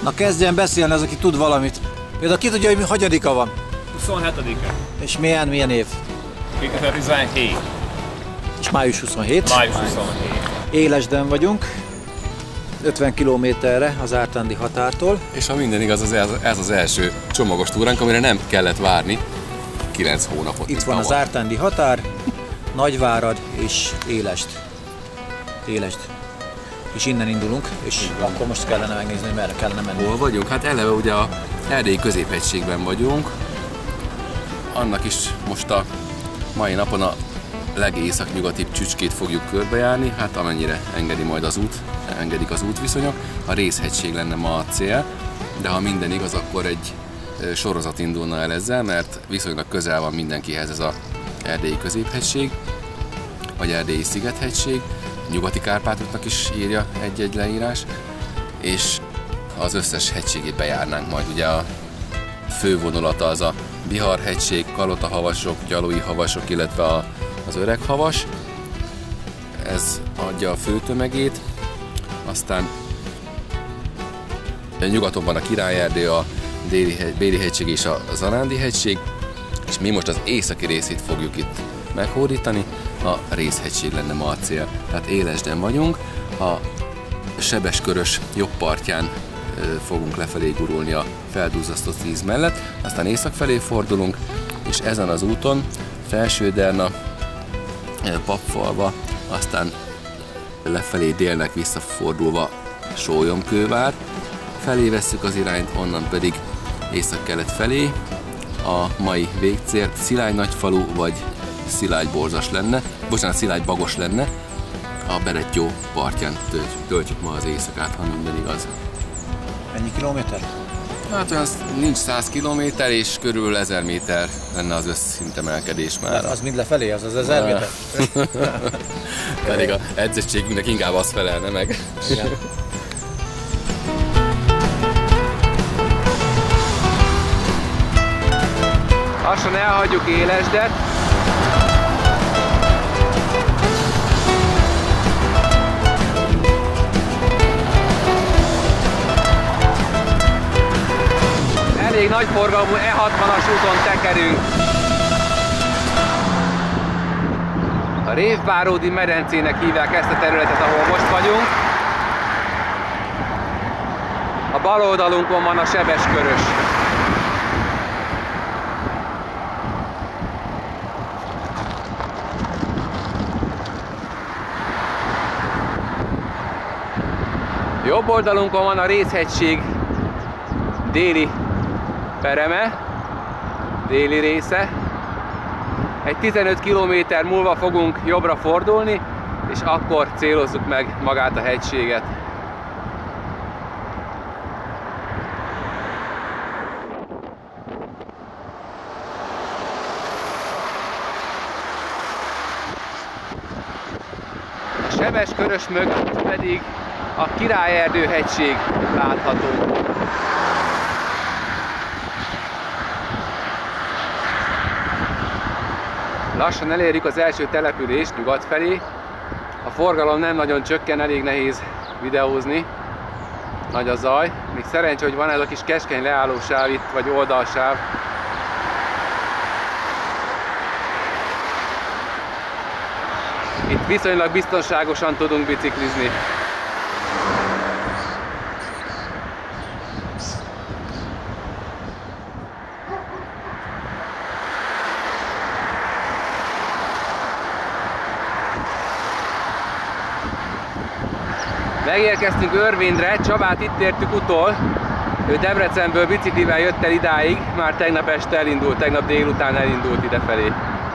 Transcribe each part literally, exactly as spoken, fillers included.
Na kezdjen beszélni az, aki tud valamit. Például ki tudja, hogy hanyadika van? huszonhetedike. És milyen, milyen év? kétezer-tizenhét. És május huszonhét. május huszonhét. Élesden vagyunk, ötven kilométerre az ártándi határtól. És ha minden igaz, ez, ez az első csomagos túránk, amire nem kellett várni kilenc hónapot. Itt van az ártándi határ, Nagyvárad és Élesd. Élesd. És innen indulunk, és igen. Akkor most kellene megnézni, hogy merre kellene menni. Hol vagyunk? Hát eleve ugye a erdélyi középhegységben vagyunk. Annak is most a mai napon a legészaknyugatibb csücskét fogjuk körbejárni, hát amennyire engedi majd az út, engedik az útviszonyok. A Rézhegység lenne ma a cél, de ha minden igaz, akkor egy sorozat indulna el ezzel, mert viszonylag közel van mindenkihez ez a erdélyi középhegység, vagy erdélyi szigethegység. Nyugati Kárpátoknak is írja egy-egy leírás, és az összes hegységét bejárnánk majd. Ugye a fővonulata az a Bihar-hegység, Kalota-havasok, Gyalói havasok, illetve a, az Öreg-havas. Ez adja a fő tömegét. Aztán nyugaton van a Király-erdő, a Déli-hegység és a Zarándi-hegység, és mi most az északi részét fogjuk itt meghódítani. A Rézhegység lenne ma a cél. Tehát Élesden vagyunk, a Sebeskörös jobb partján fogunk lefelé gurulni a feldúzzasztott víz mellett, aztán észak felé fordulunk, és ezen az úton Felső-Derna, Papfalva, aztán lefelé délnek visszafordulva Sólyomkővár felé vesszük az irányt, onnan pedig észak-kelet felé. A mai végcél Szilágy-Nagyfalu vagy Szilágy-Borzas lenne, bocsánat, Szilágy-Bagos lenne. A Berettyó partján töltjük ma az éjszakát, ha minden igaz. Ennyi kilométer? Hát olyan nincs száz kilométer, és körül ezer méter lenne az összszintemelkedés már. De az mind lefelé, az az ezer méter? Pedig az edzettségünknek inkább az felelne meg. Igen. Lassan elhagyjuk Élesdet. Elég nagy forgalmú E hatvanas úton tekerünk. A Révbáródi medencének hívják ezt a területet, ahol most vagyunk. A bal oldalunkon van a Sebeskörös. Jobb oldalunkon van a Rézhegység déli pereme, déli része. Egy tizenöt kilométer múlva fogunk jobbra fordulni, és akkor célozzuk meg magát a hegységet. A Sebeskörös mögött pedig a Király-erdő hegység látható. Lassan elérjük az első települést nyugat felé. A forgalom nem nagyon csökken, elég nehéz videózni. Nagy a zaj. Még szerencsé, hogy van ez a kis keskeny leállósáv itt, vagy oldalsáv. Itt viszonylag biztonságosan tudunk biciklizni. Megérkeztünk Örvényre, Csabát itt értük utol. Ő Debrecenből biciklivel jött el idáig, már tegnap este elindult, tegnap délután elindult idefelé.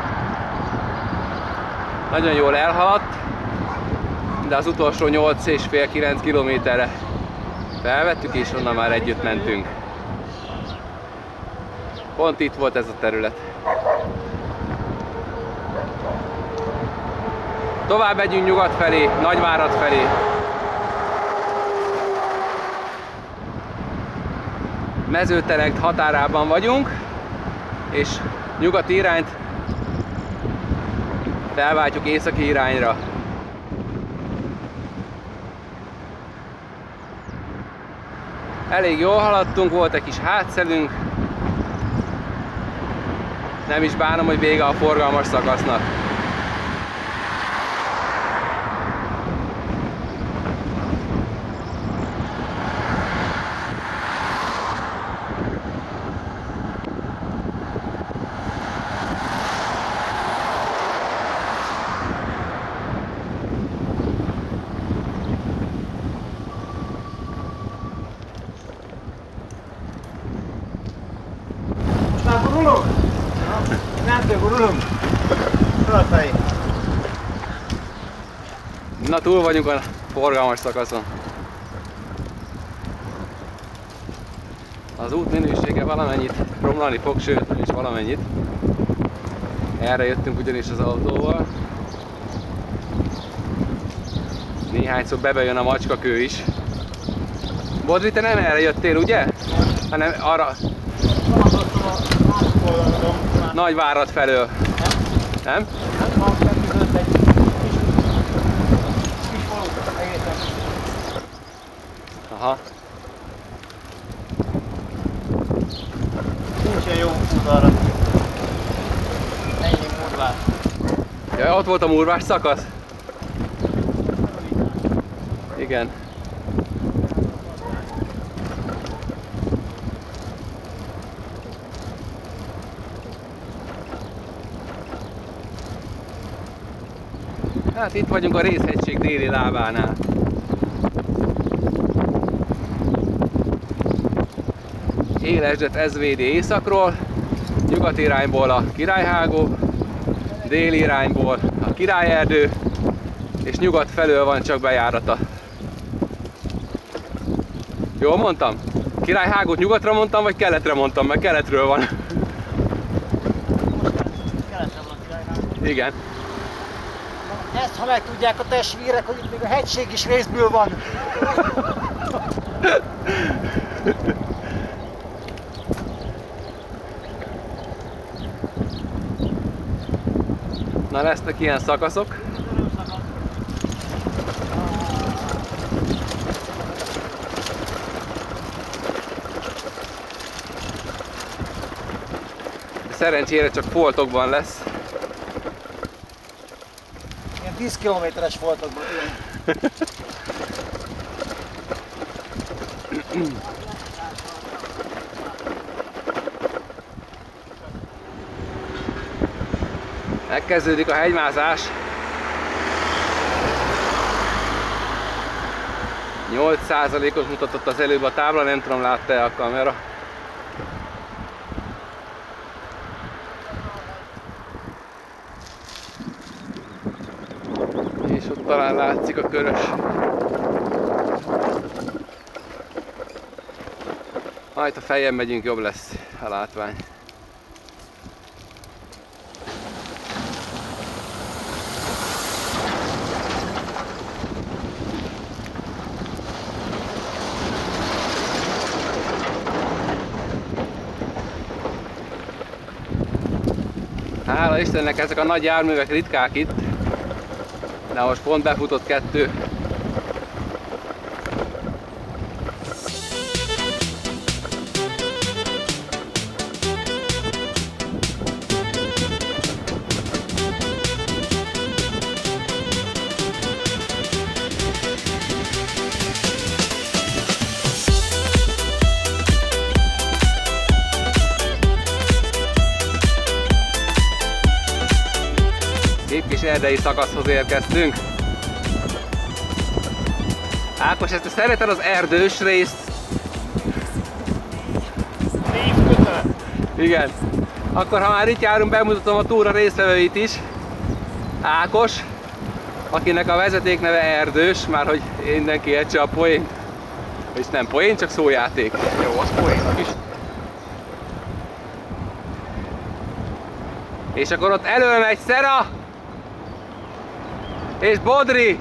Nagyon jól elhaladt, de az utolsó nyolc és fél-kilenc kilométerre felvettük, és onnan már együtt mentünk. Pont itt volt ez a terület. Tovább megyünk nyugat felé, Nagyvárad felé. Mezőterekt határában vagyunk, és nyugati irányt felváltjuk északi irányra. Elég jól haladtunk, volt egy kis hátszelünk. Nem is bánom, hogy vége a forgalmas szakasznak. Na, túl vagyunk a forgalmas szakaszon. Az út minősége valamennyit romlani fog, sőt, és valamennyit. Erre jöttünk ugyanis az autóval. Néhányszor bebejön a macskakő is. Bodri, te nem erre jöttél, ugye? Hanem arra... Nagyvárad felől. Nem? Aha. Nincsen jó út arra. Ennyi Murvás. Ja, ott volt a Murvás szakasz? Igen. Hát itt vagyunk a Rézhegység déli lábánál. Élesdet es vé dé északról, nyugat irányból a Királyhágó, déli irányból a Királyerdő, és nyugat felől van csak bejárata. Jól mondtam? Királyhágót nyugatra mondtam, vagy keletre mondtam? Mert keletről van. Keletre van Királyhágó. Igen. Ezt ha megtudják a testvérek, hogy itt még a hegység is részből van. Na, lesznek ilyen szakaszok. De szerencsére csak foltokban lesz. Ilyen tíz kilométeres foltokban. Megkezdődik a hegymászás. nyolc százalékot mutatott az előbb a tábla, nem tudom, látta-e a kamera. És ott talán látszik a körös. Majd a fejjel megyünk, jobb lesz a látvány. Hála Istennek, ezek a nagy járművek ritkák itt, de most pont befutott kettő. Szép kis erdei szakaszhoz érkeztünk. Ákos, ezt te szereted az erdős részt? Igen. Akkor ha már itt járunk, bemutatom a túra résztvevőit is. Ákos, akinek a vezeték neve Erdős, már hogy mindenki értse a poént. És nem poén, csak szójáték. Jó, az poénnak is. És akkor ott elől megy Szera és Bodri.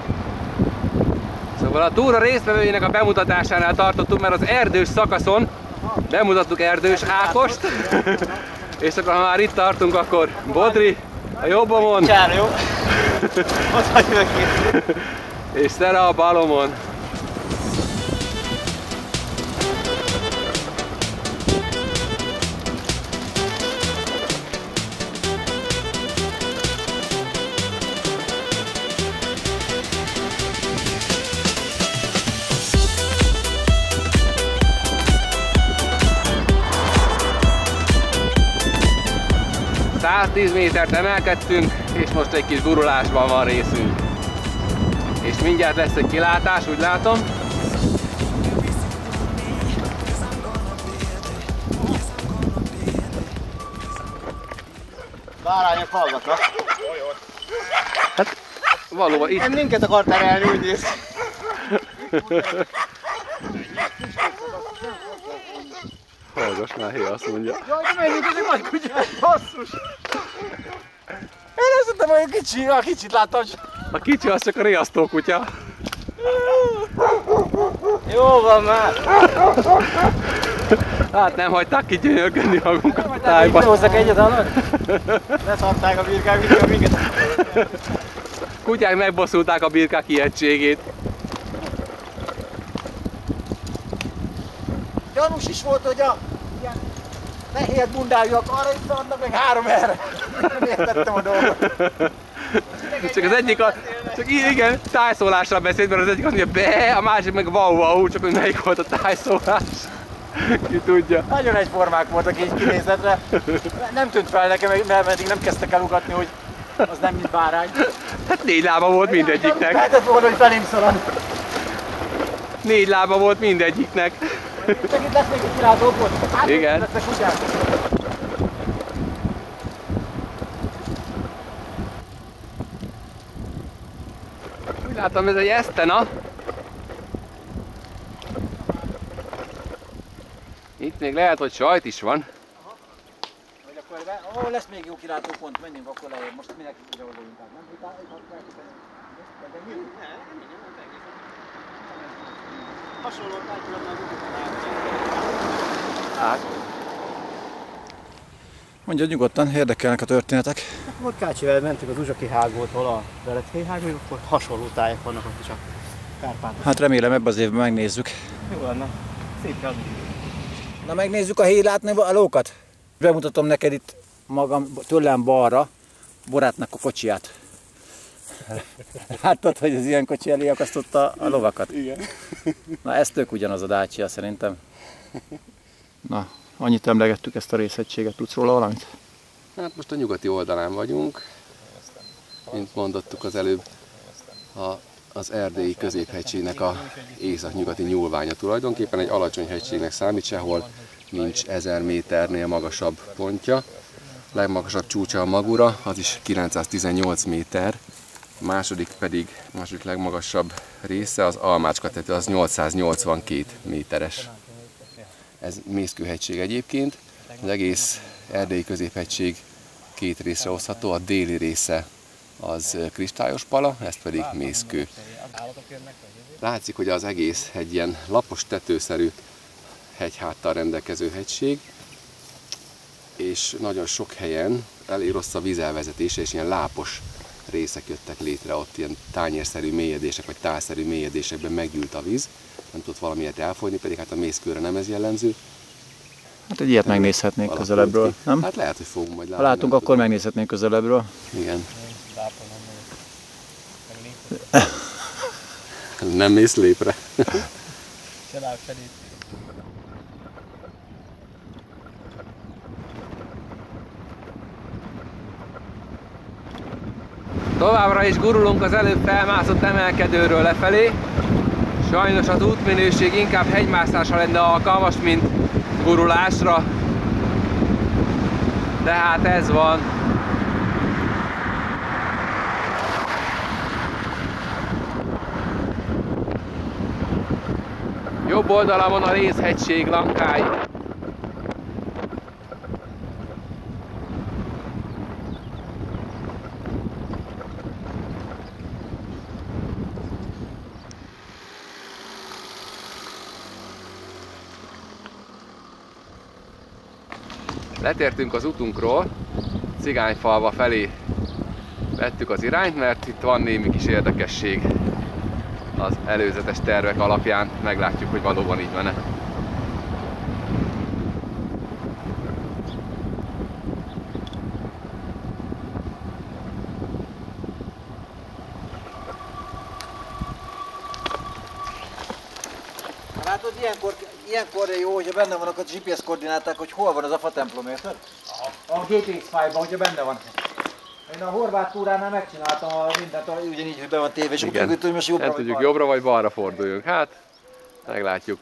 Szóval a túra résztvevőinek a bemutatásánál tartottunk, mert az erdős szakaszon bemutattuk Erdős Ákost, és akkor ha már itt tartunk, akkor Bodri a jobbomon, Csár, jó? Ott hagyjuk itt. és Szere a balomon. száztíz métert emelkedtünk, és most egy kis gurulásban van részünk. És mindjárt lesz egy kilátás, úgy látom. Bárányok hallgatnak. Hát valóban itt... Nem minket akar terelni, úgy néz. Hallgass már, hé, azt mondja. Jaj, de menjünk, ez egy nagy kutyás, basszus! Én azt hittem, hogy kicsi, a kicsit láttam csak. A kicsi az csak a riasztó kutya. Jó van már! Hát nem hagyták kigyönyörködni magunkat a tájban. Hozzak egyet, hallod? Leszarták a birkák, minket, minket. Kutyák megbosszulták a birkák ijegységét. Gyanús is volt, hogy a ilyen nehéz bundájúak arra itt adnak, meg három erre. Nem értettem a dolgot. Csak az egyik a... Csak igen, tájszólásra beszélt, mert az egyik azt mondja be, a másik meg wow wow, csak hogy melyik volt a tájszólás. Ki tudja. Nagyon egyformák voltak így kinézetre. Nem tűnt fel nekem, mert eddig nem kezdtek el ugatni, hogy az nem mint bárány. Hát négy lába volt mindegyiknek. Lehetett volna, hogy felém szalad. Négy lába volt mindegyiknek. Csak itt lesz még egy kilátópont. Hát, igen. Lesznek kutyák. Úgy látom, ez egy esztena. Itt még lehet, hogy sajt is van. Vagy akkor be, ahol lesz még jó kilátópont, menjünk akkor lejjebb. Most minek ide odaljunk át, nem? Itt állíthatják ide. De mi? Nem, nem, nem, egészen. Hasonló tájtőrben Hát. Mondja nyugodtan, érdekelnek a történetek. Morkácsivel mentünk az Uzsaki hágótól a Veleckei hágóig, akkor hasonló tájak vannak ott is a Kárpátok. Hát remélem ebben az évben megnézzük. Jó lenne. Szép az. Na megnézzük a hélátni a lókat. Bemutatom neked itt magam, tőlem balra, Borátnak a kocsiját. Láttad, hogy az ilyen kocsi elé akasztotta a lovakat? Igen. Na ez tök ugyanaz a Dacia szerintem. Na, annyit emlegettük ezt a részegységet, tudsz róla valamit? Hát most a nyugati oldalán vagyunk, mint mondottuk az előbb, a, az erdélyi középhegységnek a északnyugati nyúlványa tulajdonképpen egy alacsony hegységnek számít, sehol nincs ezer méternél magasabb pontja. Legmagasabb csúcsa a Magura, az is kilencszáztizennyolc méter, a második pedig, a második legmagasabb része az Almácska-tető, az nyolcszáznyolcvankét méteres. Ez Mészkő-hegység egyébként, az egész erdélyi középhegység két részre osztható, a déli része az Kristályos Pala, ez pedig Mészkő. Látszik, hogy az egész egy ilyen lapos tetőszerű hegyháttal rendelkező hegység, és nagyon sok helyen elég rossz a vízelvezetése, és ilyen lápos részek jöttek létre, ott ilyen tányérszerű mélyedések, vagy tálszerű mélyedésekben meggyűlt a víz, nem tudott valamiért elfolyni, pedig hát a Mészkőre nem ez jellemző. Hát egy ilyet nem megnézhetnénk közelebbről, nem? Hát lehet, hogy fogunk majd látni. Ha látunk, akkor megnézhetnénk közelebbről. Igen. Nem mész lépre. Továbbra is gurulunk az előbb felmászott emelkedőről lefelé. Sajnos az útminőség inkább hegymászásra lenne alkalmas, mint gurulásra. De hát ez van. Jobb oldalon a Rézhegység lankái. Letértünk az utunkról, Cigányfalva felé vettük az irányt, mert itt van némi kis érdekesség az előzetes tervek alapján. Meglátjuk, hogy valóban így van-e. Látod, ilyenkor, ilyenkor jó, hogyha benne vannak a gé pé es koordináták, hogy hol van az a fa templom, érted? A gé pé iksz fájlban, hogyha benne van. Én a horvát túránál megcsináltam a mindent, ugyanígy, hogy be van téve, és Igen. úgy hogy most jobbra Nem vagy tudjuk, balra. jobbra vagy balra forduljunk. Hát, meglátjuk.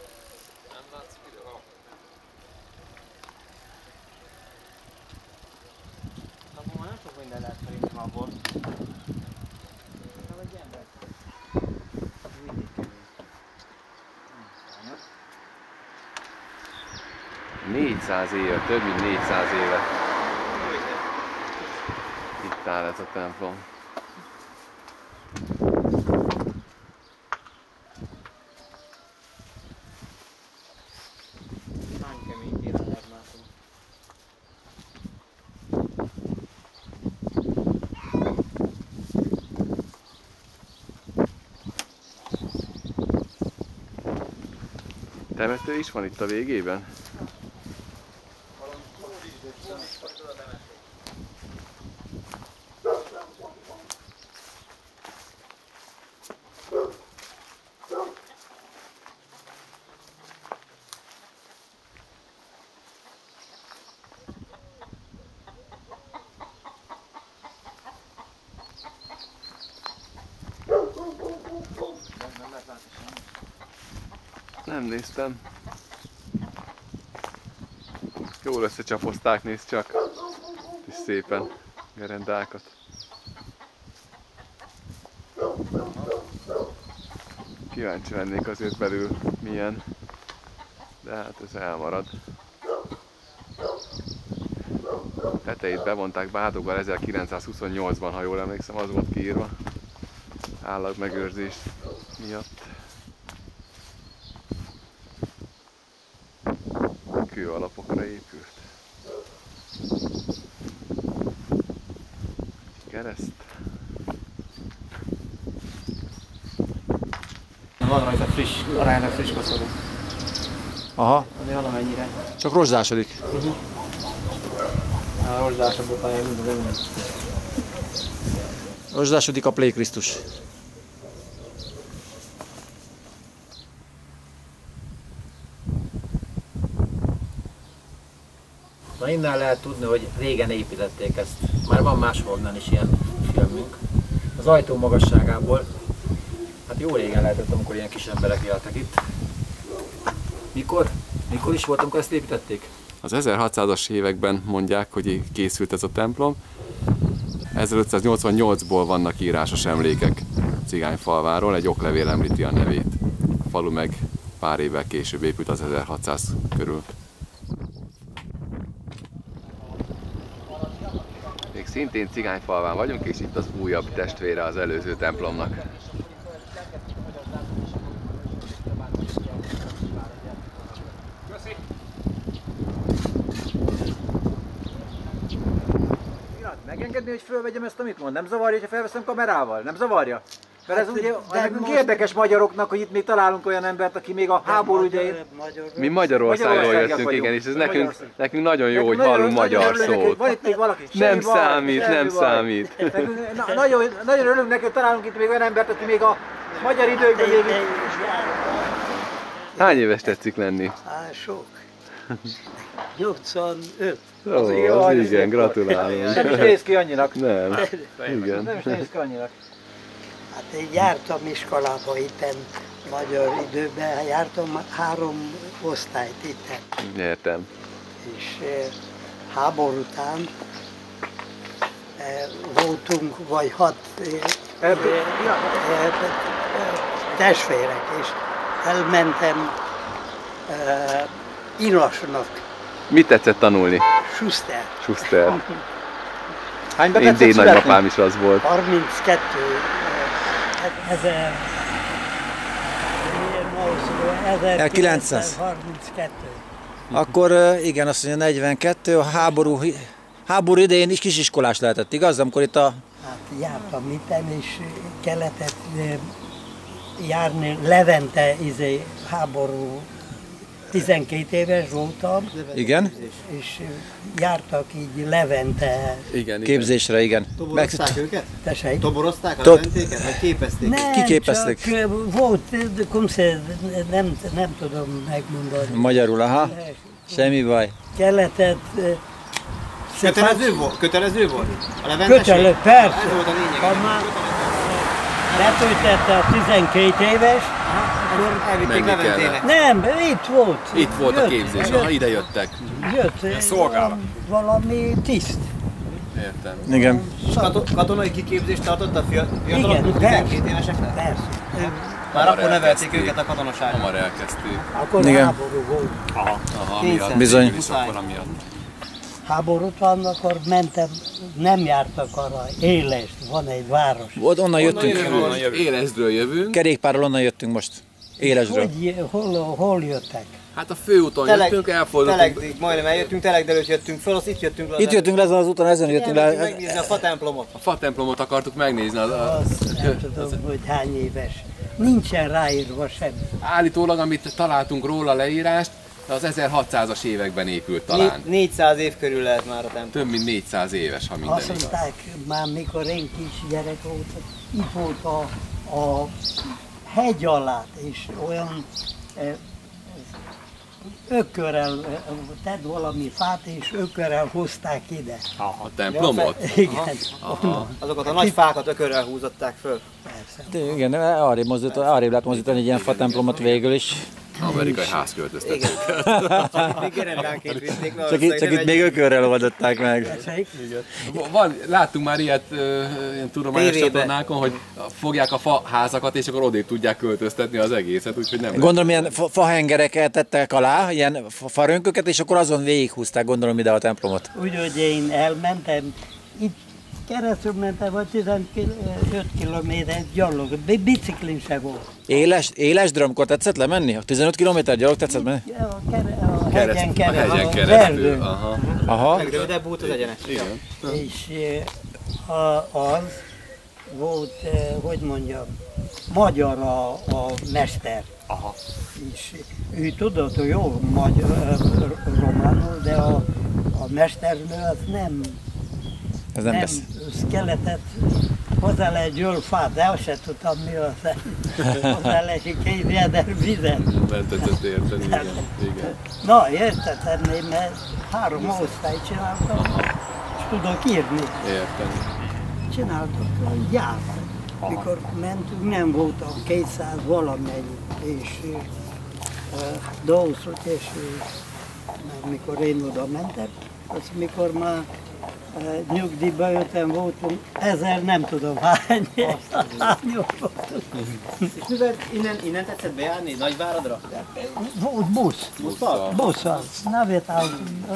Abban már nem sok minden lehet szerintem abból. Nem egy ember. Mindig kemény. négyszáz éve, több mint négyszáz éve. Itt áll ez a templom. Nagyon kemény irányát látom. Temető is van itt a végében? Nem néztem. Jól összecsapozták, nézd csak. És szépen gerendákat. Kíváncsi lennék azért belül milyen. De hát ez elmarad. Tetejét bevonták Bádoggal ezerkilencszázhuszonnyolcban, ha jól emlékszem, az volt kiírva. Állatmegőrzés miatt. Kő alapokra épült. Kereszt. Van rajta friss, aránylag friss koszorú. Aha, Azért valamennyire. csak rozsdásodik. A rozsdásabb utána mind az önnek. Rozsdásodik a Plé Krisztus. Na innen lehet tudni, hogy régen építették ezt. Már van máshonnan is ilyen filmünk. Az ajtó magasságából, hát jó régen lehetett, amikor ilyen kis emberek éltek itt. Mikor? Mikor is volt, amikor ezt építették? Az ezerhatszázas években mondják, hogy készült ez a templom. ezerötszáznyolcvannyolcból vannak írásos emlékek Cigányfalváról, egy oklevél említi a nevét. A falu meg pár évvel később épült az ezerhatszáz körül. Még szintén Cigányfalván vagyunk, és itt az újabb testvére az előző templomnak. Megengedni, hogy fölvegyem ezt, amit mond? Nem zavarja, hogyha felveszem kamerával? Nem zavarja? Mert ez ugye nekünk érdekes magyaroknak, hogy itt még találunk olyan embert, aki még a háború idején... Mi Magyarországról Magyarországiak jöttünk, vagyunk. igen, és ez nekünk, Magyarország. nekünk nagyon jó, hogy Nekünk hallunk nagyon- magyar nagyon örülnek, hogy szót. Van itt még valaki? Nem Semmi baj, számít, semmi nem baj. számít. Nekünk, na, nagyon, nagyon örülünk neki, hogy találunk itt még olyan embert, aki még a magyar időkben még... Hány éves tetszik lenni? Á, sok. nyolcvanöt. Ó, az Jaj, ez igen, szép gratulálunk. Nem is néz ki annyinak. Nem, igen. Nem is néz ki annyinak. Hát én jártam iskolába itten, magyar időben, jártam három osztályt itten. Értem. És eh, háború után eh, voltunk, vagy hat eh, Ebből- ja. eh, eh, testvérek, és elmentem eh, Inasnak, Mit tetszett tanulni? Schuster. Schuster. Hányba Én tetszett déd születni? nagypapám is az volt. harminckettő, eh, ezer, kilencszáz. ezerkilencszázharminckettő. Akkor ö, igen, azt mondja negyvenkettő, a háború, háború idején is kisiskolás lehetett, igaz? Amikor itt a... Hát jártam itten, és kellett járni Levente izé, háború. tizenkét éves voltam, Igen? és jártak így Levente. Igen, Képzésre, igen. Toborozták őket? Tessék? Toborozták a Tot- leventéket, vagy képezték? Nem, Kiképezték? csak volt, kumsze, nem, nem tudom megmondani. Magyarul, aha. Semmi baj. Kellett Kötelező volt? Kötelező volt? A leventesség? kötelő, persze. Ez volt a lényeg. Ha már betöltette a tizenkét éves, akkor Elvitték Menni leventének. nem, itt volt. Itt volt a Jött- képzés, jött- aha, ide jöttek. Jött szolgálat. valami tiszt. Értem. Igen. Kato- Katonai kiképzést tartott a fia- Igen, fiatalok persze. tizenkét éveseknek? Persze. Már Hamar akkor nevelték elkezdték. őket a katonaságban. Hamar elkezdték. Akkor Igen. háború volt. Aha, Kényszer. miatt. Bizony. Végül is akkor amiatt. Háborút van, akkor mentem, nem jártak arra, Élest, van egy város. Ott onnan jöttünk. Jövünk, Élesdről jövünk. Kerékpárral onnan jöttünk most. Élesről. Hogy, hol, hol jöttek? Hát a főúton Teleg, jöttünk, elfordultunk. Telegdig, majdnem eljöttünk, Telegd előtt jöttünk föl, az itt jöttünk le. Itt jöttünk le ezen az úton, ezen jöttünk Elmentünk le. megnézni a fa templomot. A fa templomot akartuk megnézni. Az, az, Azt nem tudom, hogy hány éves. Nincsen ráírva sem. állítólag, amit találtunk róla leírást, az ezerhatszázas években épült talán. Né- négyszáz év körül lehet már a templom. Több mint négyszáz éves, ha minden Azt igaz. mondták, már mikor én kis gyerek voltam, itt volt a, a hegy alatt, és olyan eh, ökörrel, eh, tedd valami fát, és ökörrel hozták ide. A templomot? Igen, Aha. Azokat a nagy fákat ökörrel húzották föl. De igen, arrébb, mozdít, arrébb lehet mozdítani egy ilyen fa templomot végül is. Amerikai házköltöztetők. Még gerendánként vitték, mert Csak itt, csak itt még ökörrel oldották meg. Van, láttunk már ilyet ö, ilyen tudományos Tévében. csatornákon, hogy fogják a fa házakat, és akkor odébb tudják költöztetni az egészet, úgyhogy nem. Gondolom, ilyen fa- fahengereket tettek alá, ilyen fa- farönköket, és akkor azon végighúzták, gondolom, ide a templomot. Úgyhogy én elmentem, itt keresztül mentem, vagy tizenöt kilométer gyalog, bi- biciklin se volt. Éles, Élesdről, amikor tetszett lemenni? A tizenöt kilométer gyalog tetszett menni? A, kere, a Kereszt- hegyen a keresztül, hegyen a keresztül. verdőn. Aha. Aha. Legrövidebb út az egyenes. Igen. És eh, a, az volt, eh, hogy mondjam, magyar a, a mester. Aha. És ő tudott, hogy jó magyar, eh, románul, de a, a mesternő az nem, Ez nem nem tesz. szkeletet hozzá lehet gyölfát, de azt se tudtam mi az. Hozzá lehet két véder vizet. Nem tetszett érteni, igen. igen. Na, értettem, mert három osztályt csináltam, és tudok írni. Értem. Csináltak a gyárt. Mikor mentünk, nem voltam kétszáz valamennyi, és uh, dolgozott, és uh, mikor én oda mentem, az mikor már uh, nyugdíjba jöttem, voltunk, ezer nem tudom hány, hányok voltunk. És mivel innen, innen tetszett bejárni? Nagyváradra? Volt busz, Busszal. busszal, navetál,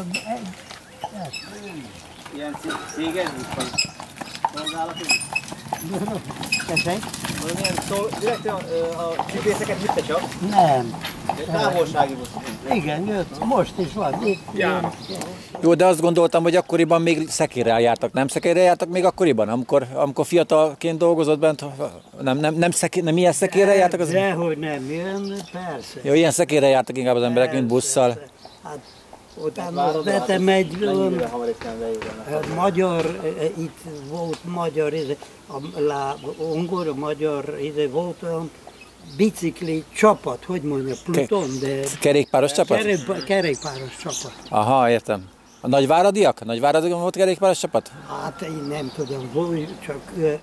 Ilyen céges busz vagy? Szolgálati? tessék? Valamilyen szol... Direkt a, a csipészeket vitte csak? Nem. Távolsági busz. Igen, jött, most is van. Itt, jön. Jó, de azt gondoltam, hogy akkoriban még szekérrel jártak. Nem szekérrel jártak még akkoriban? Amikor, amikor fiatalként dolgozott bent, nem, nem, nem, szekér, nem ilyen szekérrel jártak? Az... Dehogy nem jön, persze. Jó, ilyen szekérrel jártak inkább az emberek, mint busszal. Hát, utána vettem egy olyan, Hamar is nem beírjanak. hát magyar, eh, itt volt magyar, izé, a lá, ongor, magyar, izé, volt olyan bicikli csapat, hogy mondja, Pluton, de Kerékpáros csapat? kerék, kerékpáros csapat. Aha, értem. A nagyváradiak? A nagyváradiak volt kerékpáros csapat? Hát én nem tudom, hogy csak ö,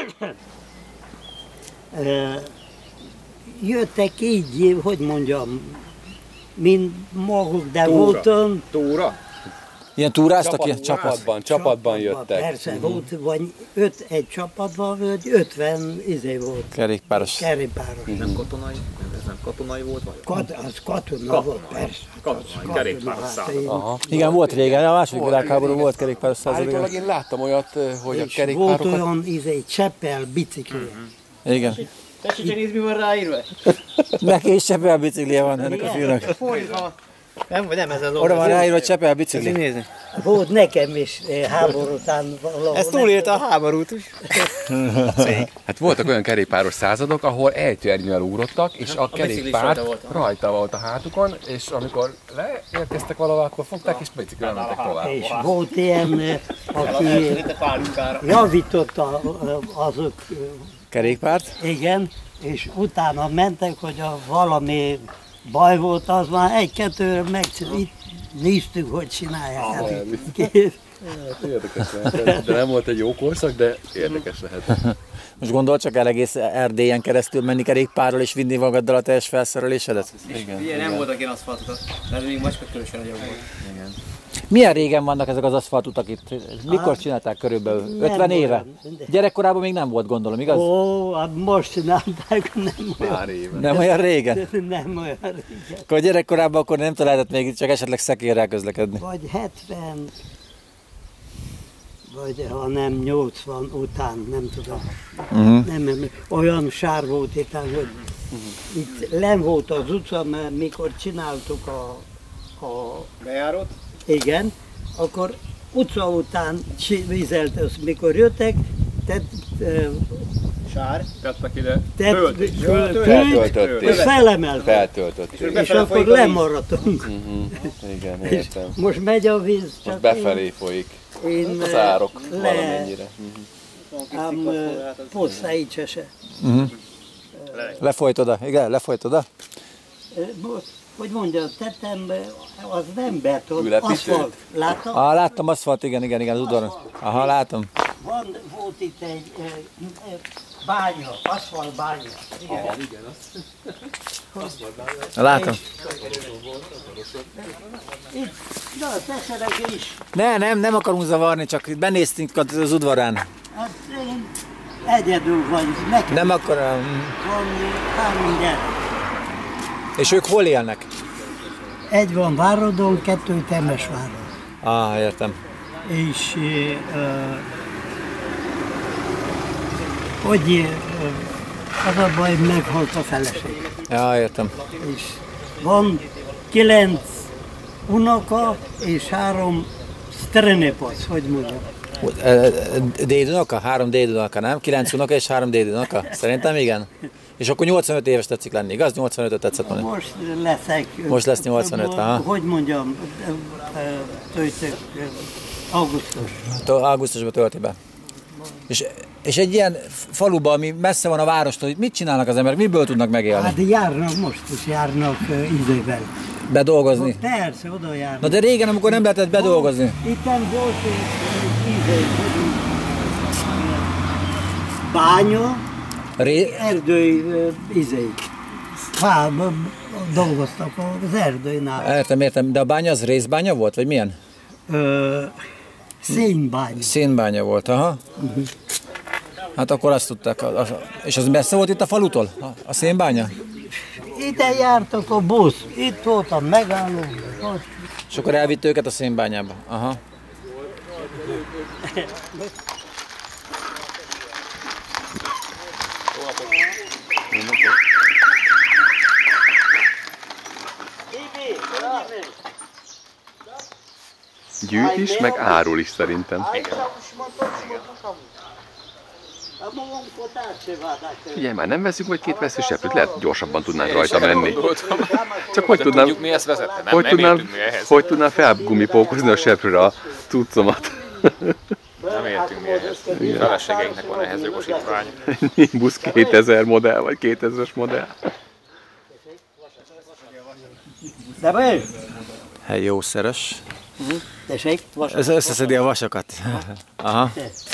ö, jöttek így, hogy mondjam, mint maguk, de voltam. Túra? Ilyen túráztak, ilyen csapat? Csapatban, csapatban jöttek. Persze, volt, vagy öt, egy csapatban, vagy ötven izé volt, Kerékpáros. kerékpáros. Nem katonai? Ez nem katonai volt vagy? Kat, az katona volt, persze. Katonai, kerékpáros hát, Aha. Igen, volt régen, a második világháború volt kerékpáros század. Állítólag én láttam olyat, hogy a és volt kerékpárokat... olyan izé, cseppel bicikli. Igen. Tessék, nézd, mi van ráírva? Neki is sebbel biciklie van ennek a fiúnak. Fordítva, Nem, vagy nem ez az Oda van ráírva, hogy Csepel bicikli. Nézni. Volt nekem is eh, háború után valahol. Ez túlélte a háborút is. Hát voltak olyan kerékpáros századok, ahol ejtőernyővel ugrottak, és a kerékpár rajta volt a hátukon, és amikor leérkeztek valahol, akkor fogták, és biciklivel mentek tovább. És volt ilyen, eh, aki javította eh, azok, eh, Kerékpárt. igen, és utána mentek, hogy a valami baj volt, az már egy-kettőre meg itt néztük, hogy csinálják. Hát, Érdekes lehet, de nem volt egy jó korszak, de érdekes lehet. Most gondol csak el egész Erdélyen keresztül menni kerékpárral és vinni magaddal a teljes felszerelésedet? Igen. Ugye nem voltak ilyen aszfaltokat, de ez még macskakörösen nagyobb volt. Igen. Milyen régen vannak ezek az aszfaltutak itt? Mikor csinálták körülbelül? ötven éve? Gyerekkorában még nem volt, gondolom, igaz? Ó, hát most csinálták, nem olyan, Pár éve. Nem olyan régen? nem olyan régen. Akkor gyerekkorában akkor nem lehetett még csak esetleg szekérrel közlekedni. Vagy hetven, vagy ha nem nyolcvan után, nem tudom. Uh-huh. Nem, nem, olyan sár volt itt, hogy uh-huh. itt len volt az utca, mert mikor csináltuk a, a Bejárót? igen, akkor utca után vizelt, az, mikor jöttek, tehát Sár. Tettek ide. tett Feltöltötték. és felemeltek. Feltöltötték. És akkor lemaradtunk. Uh-huh. Igen, És értem. most megy a víz, Most csak befelé folyik. én Az árok le, valamennyire. ám posztáit se. Uh-huh. Lefolyt oda, igen, lefolyt oda. Hogy mondja, tettem, az nem beton, Ülepítő? aszfalt. Láttam? Ah, láttam aszfalt, igen, igen, igen, az udvaron. Aha, látom. Van, volt itt egy e, e, bánya, aszfalt bánya. Igen, igen. Látom. Itt, na, tessenek is. Ne, nem, nem akarunk zavarni, csak itt benéztünk az udvarán. Hát én egyedül vagy, nekem Nem akar... van három gyerek. És ők hol élnek? Egy van Várodon, kettő Temesváron. Ah, értem. És uh, hogy uh, az a baj, meghalt a feleség. Ja, értem. És van kilenc unoka és három strenepac, hogy mondjam. Dédunoka? Három dédunoka, nem? Kilenc unoka és három dédunoka? Szerintem igen. És akkor nyolcvanöt éves tetszik lenni, igaz? nyolcvanötöt tetszett mondani. Most leszek. Most lesz nyolcvanöt, aha. Hogy mondjam, töltök augusztus. Augusztusban tölti be. És, és egy ilyen faluba, ami messze van a várostól, mit csinálnak az emberek? Miből tudnak megélni? Hát járnak, most is járnak uh, időben. Bedolgozni? Persze, oda járnak. Na de régen, amikor nem lehetett bedolgozni. Itten volt egy izé, bánya, Ré... erdői uh, izé. Fában dolgoztak az erdőnál. Értem, értem, de a bánya az részbánya volt, vagy milyen? Uh, szénbánya. Szénbánya volt, aha. Uh-huh. Hát akkor azt tudták. A, a, és az messze volt itt a falutól, a, a szénbánya? Ide jártak a busz, itt volt a megálló. És akkor elvitt őket a szénbányába. Aha. Gyűjt is, meg árul is szerintem. Figyelj már, nem veszünk vagy két veszőseprőt? Lehet gyorsabban tudnánk rajta menni. Csak hogy tudnám, Tudjuk, mi ezt vezette? Nem, hogy nem tudnám, értünk mi ehhez. hogy tudnám felgumipókozni a seprőre a cuccomat. Nem értünk mi ehhez. Feleségeinknek van ehhez jogosítvány. Nimbus kétezer modell, vagy kétezres modell. De be! Hely, jó szeres. Tessék, Ez összeszedi a vasakat. Aha.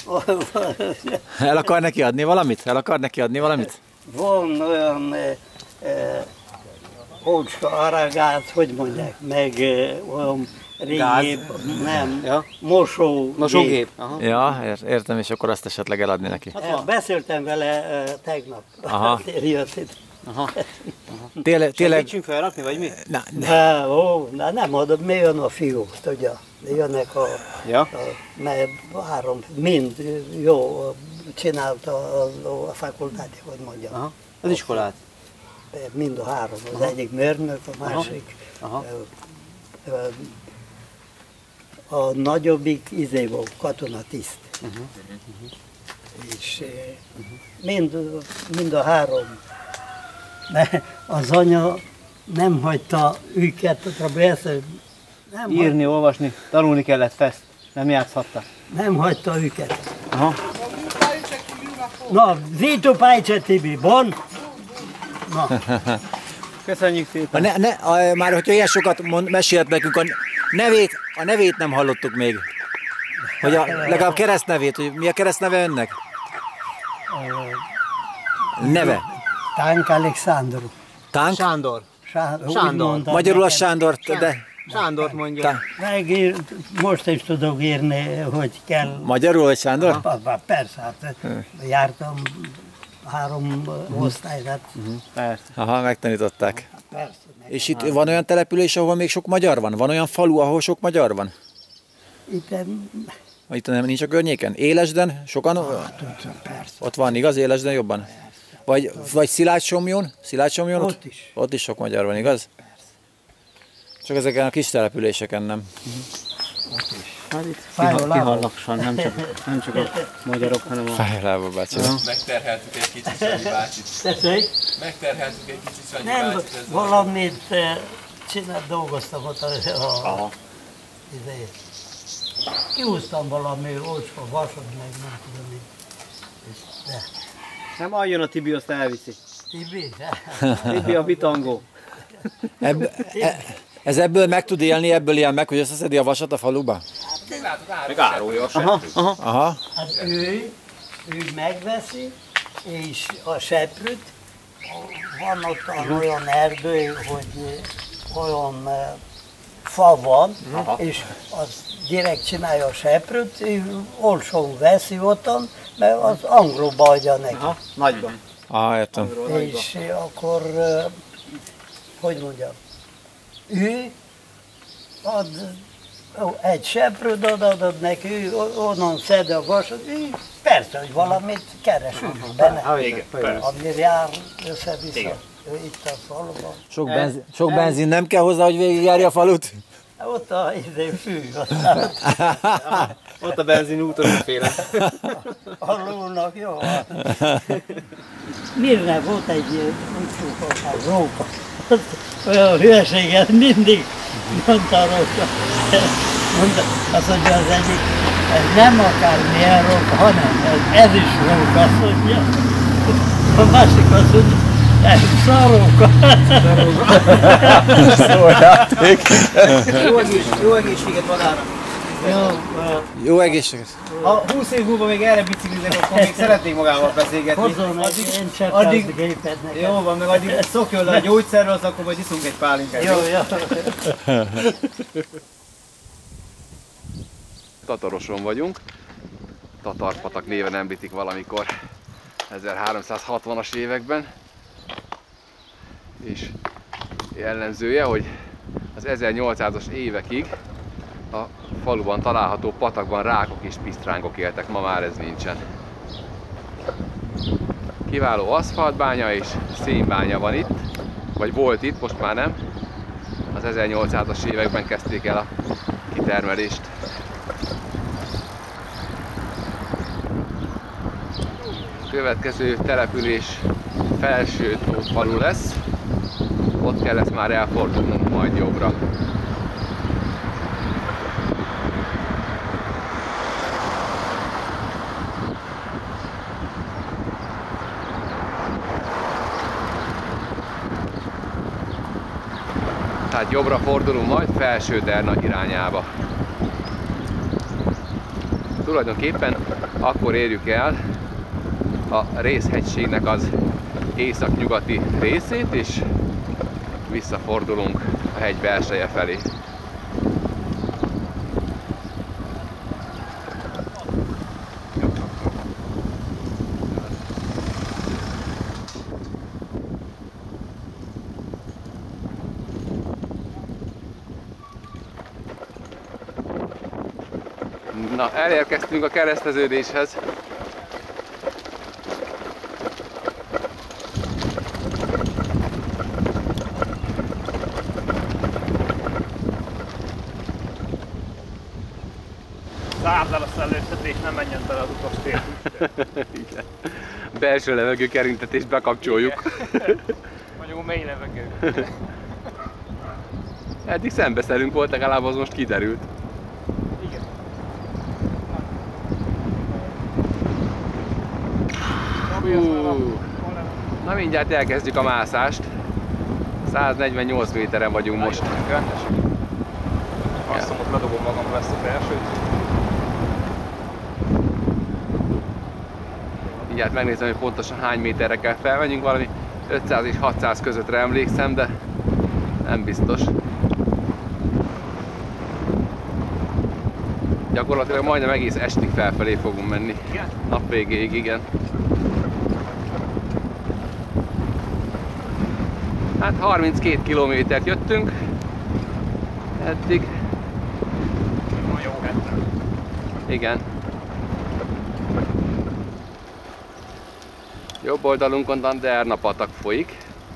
El akar neki adni valamit? El akar neki adni valamit? Van olyan e, e, ócska aragát, hogy mondják, meg e, olyan régi, nem, Ja. mosó Mosógép. Aha. Ja, ér- értem, és akkor azt esetleg eladni neki. E, Beszéltem vele e, tegnap. Aha. Jött itt. Aha. Tényleg, tényleg, Segítsünk felrakni, vagy mi? na, De, ó, na, nem adom, mi jön a fiú, tudja. Jönnek a, Ja. a mert három, mind jó csinálta a, a fakultáti, hogy mondjam. Aha. Az iskolát. Mind a három, az egyik mérnök, a másik Aha. ö, a nagyobbik izé volt, katonatiszt. Uh-huh. És mind, mind a három. De az anya nem hagyta őket, nem Írni, hagy... olvasni, tanulni kellett fest, nem játszhatta. Nem hagyta őket. Aha. Na, Zito Pájcse Tibi, bon? Na. Köszönjük szépen. A ne, ne, a, már hogyha ilyen sokat mond, mesélt nekünk, a nevét, a nevét nem hallottuk még. Hogy a, legalább keresztnevét, hogy mi a keresztneve önnek? Neve? Tánk Alexandru. Tánk? Sándor. Sándor. Sándor. Magyarul a Sándort, de... Sándort mondja. Tá. Megír, most is tudok írni, hogy kell. Magyarul, vagy Sándor? Aha, persze, hát jártam három osztályt. Uh-huh. Persze. Aha, megtanították. Persze. És itt van olyan település, ahol még sok magyar van? Van olyan falu, ahol sok magyar van? Itt, Itt nem nincs a környéken? Élesden? Sokan? persze. Ott van, igaz? Élesden jobban? Vagy, vagy Szilágysomjón? Szilágysomjón? Ott is. Ott is sok magyar van, igaz? Csak ezeken a kis településeken nem. Ott is. Hát itt kihallaksan, nem csak, nem csak a magyarok, hanem a... Fájlába bácsi. Megterheltük egy kicsit Sanyi bácsit. Tessék? Megterheltük egy kicsit Sanyi Nem, bácsit. ezzel. valamit eh, csinált, dolgoztam ott a... a izé. Kihúztam valami olcsó vasod, meg nem tudom mi. És de. Nem aljon a Tibi, azt elviszi. Tibi? Tibi a bitangó. Ebb, e, ez ebből meg tud élni, ebből ilyen meg, hogy összeszedi a vasat a faluba? Meg árulja a Aha, aha. Aha. Hát ő, ő megveszi, és a seprűt, van ott olyan erdő, hogy olyan uh, fa van, aha, és az direkt csinálja a seprűt, ő olcsón veszi ottan, mert az angolba adja neki. Aha, nagyban. Aha, értem. És akkor, uh, hogy mondjam, ő ad ó, egy seprőt adod neki, ő onnan szed a vasat, ő persze, hogy valamit keresünk benne, amire jár össze-vissza. Ő itt a faluban. Sok, benzin, sok benzin nem kell hozzá, hogy végigjárja a falut? Ott a izé fű, aztán Ott a benzinúton útféle. alulnak, jó. Mirne volt egy úgy róka. Olyan hülyeséget mindig mondta a róka. Mondta, azt mondja az egyik, ez nem akármilyen róka, hanem ez, ez is róka, azt mondja. A másik azt mondja, ez szaróka. Szóljáték. Jó, egész, jó egészséget vadára. Jó, Jó egészséget. Ha húsz év múlva még erre biciklizek, akkor még szeretnék magával beszélgetni. hozzon meg, én csak addig- az gépet nekem. Jó van, meg addig szokjon le a gyógyszerről, az akkor majd iszunk egy pálinkát. Jó, jó. Tataroson vagyunk. Tatarpatak néven említik valamikor ezerháromszázhatvanas években. És jellemzője, hogy az ezernyolcszázas évekig a faluban található patakban rákok és pisztrángok éltek, ma már ez nincsen. Kiváló aszfaltbánya és szénbánya van itt, vagy volt itt, most már nem. Az ezernyolcszázas években kezdték el a kitermelést. A következő település Felső-tó falu lesz. Ott kell ezt már elfordulnunk majd jobbra. Tehát jobbra fordulunk majd Felső-Derna irányába. Tulajdonképpen akkor érjük el a Rézhegységnek az északnyugati részét, és visszafordulunk a hegy belseje felé. Na, elérkeztünk a kereszteződéshez. Zárd el a szellőztetést, nem menjen bele az utastér. Igen. Belső levegő kerintetést bekapcsoljuk. Vagyunk mély levegő. Eddig szembeszelünk volt, legalább az most kiderült. Igen. Uh, na mindjárt elkezdjük a mászást. száznegyvennyolc méteren vagyunk most. Rendes. Azt szokott ledobom magam lesz a felsőt. Mindjárt megnézem, hogy pontosan hány méterre kell felmenjünk, valami ötszáz és hatszáz közöttre emlékszem, de nem biztos. Gyakorlatilag majdnem egész estig felfelé fogunk menni. Igen? Nap végéig, igen. Hát harminckét kilométert jöttünk eddig. Van jó hetven. Igen. Jobb oldalunkon a Derna patak folyik,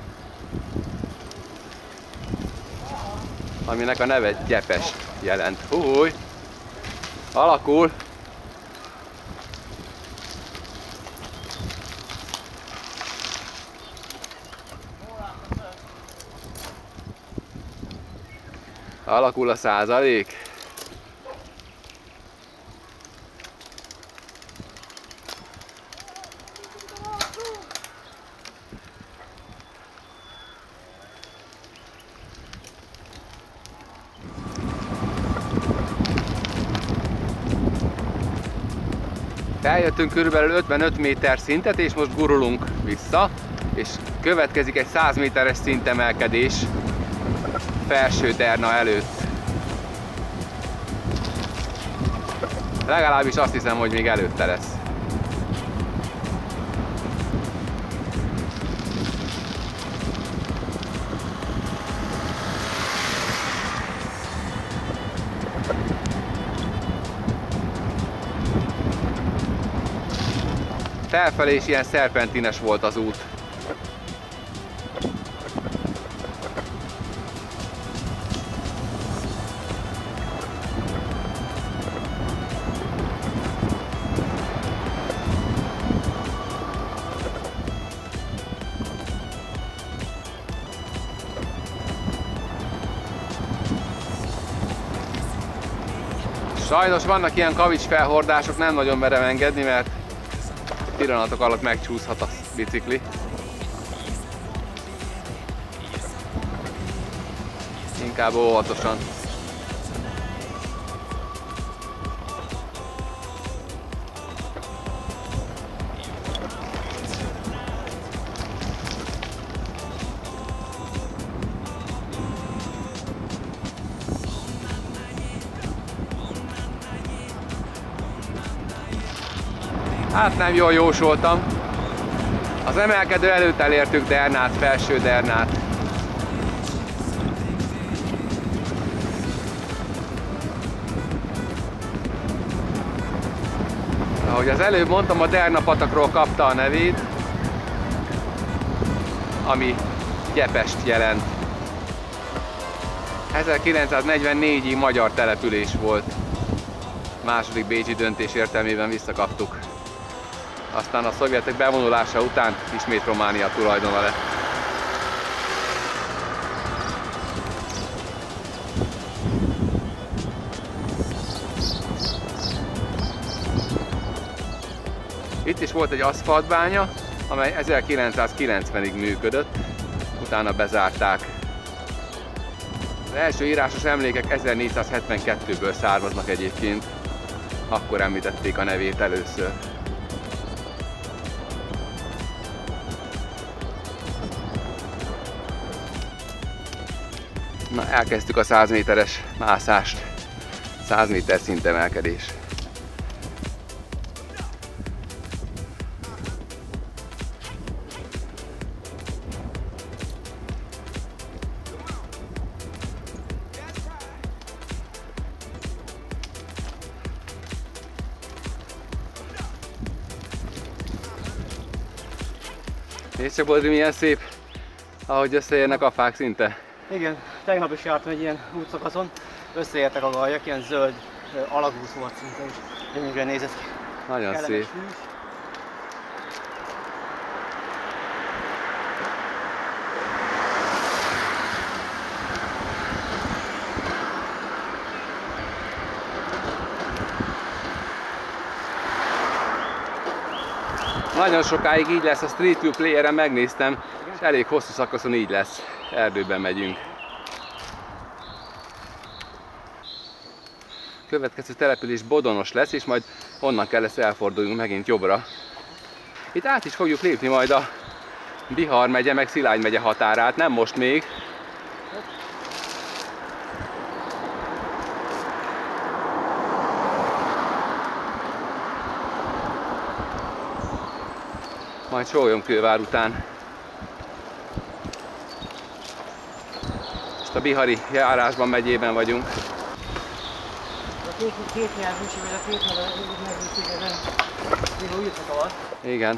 aminek a neve Gyepest jelent. Húj! Alakul! Alakul a százalék. Eljöttünk körülbelül ötvenöt méter szintet, és most gurulunk vissza, és következik egy száz méteres szintemelkedés felső Derna előtt. Legalábbis azt hiszem, hogy még előtte lesz. Felfelé is ilyen szerpentines volt az út. Sajnos vannak ilyen kavics felhordások, nem nagyon merem engedni, mert pillanatok alatt megcsúszhat a bicikli. Inkább óvatosan. Hát nem jól jósoltam. Az emelkedő előtt elértük Dernát, felső Dernát. Ahogy az előbb mondtam, a Derna patakról kapta a nevét, ami Gyepest jelent. ezerkilencszáznegyvennégyig magyar település volt. Második bécsi döntés értelmében visszakaptuk. Aztán a szovjetek bevonulása után ismét Románia tulajdona lett. Itt is volt egy aszfaltbánya, amely ezerkilencszázkilencvenig működött, utána bezárták. Az első írásos emlékek ezernégyszázhetvenkettőből származnak egyébként, akkor említették a nevét először. Na, elkezdtük a száz méteres mászást, száz méter szintemelkedés. Nézd csak, Bodri, milyen szép, ahogy összeérnek a fák szinte. Igen, tegnap is jártam egy ilyen útszakaszon, összeértek a gajak, ilyen zöld alagúszó volt szinte is. Gyönyörűen nézett ki. Nagyon Kellemes szép. fűs. Nagyon sokáig így lesz, a Street View Player-en megnéztem, és elég hosszú szakaszon így lesz. Erdőben megyünk. Következő település Bodonos lesz, és majd onnan kell lesz elforduljunk megint jobbra. Itt át is fogjuk lépni majd a Bihar megye, meg Szilágy megye határát, nem most még. Majd Sólyomkővár után. Most a bihari járásban megyében vagyunk. A két, két nyelvűség, vagy a két nyelvűség, nem bíró írtak alatt. Igen.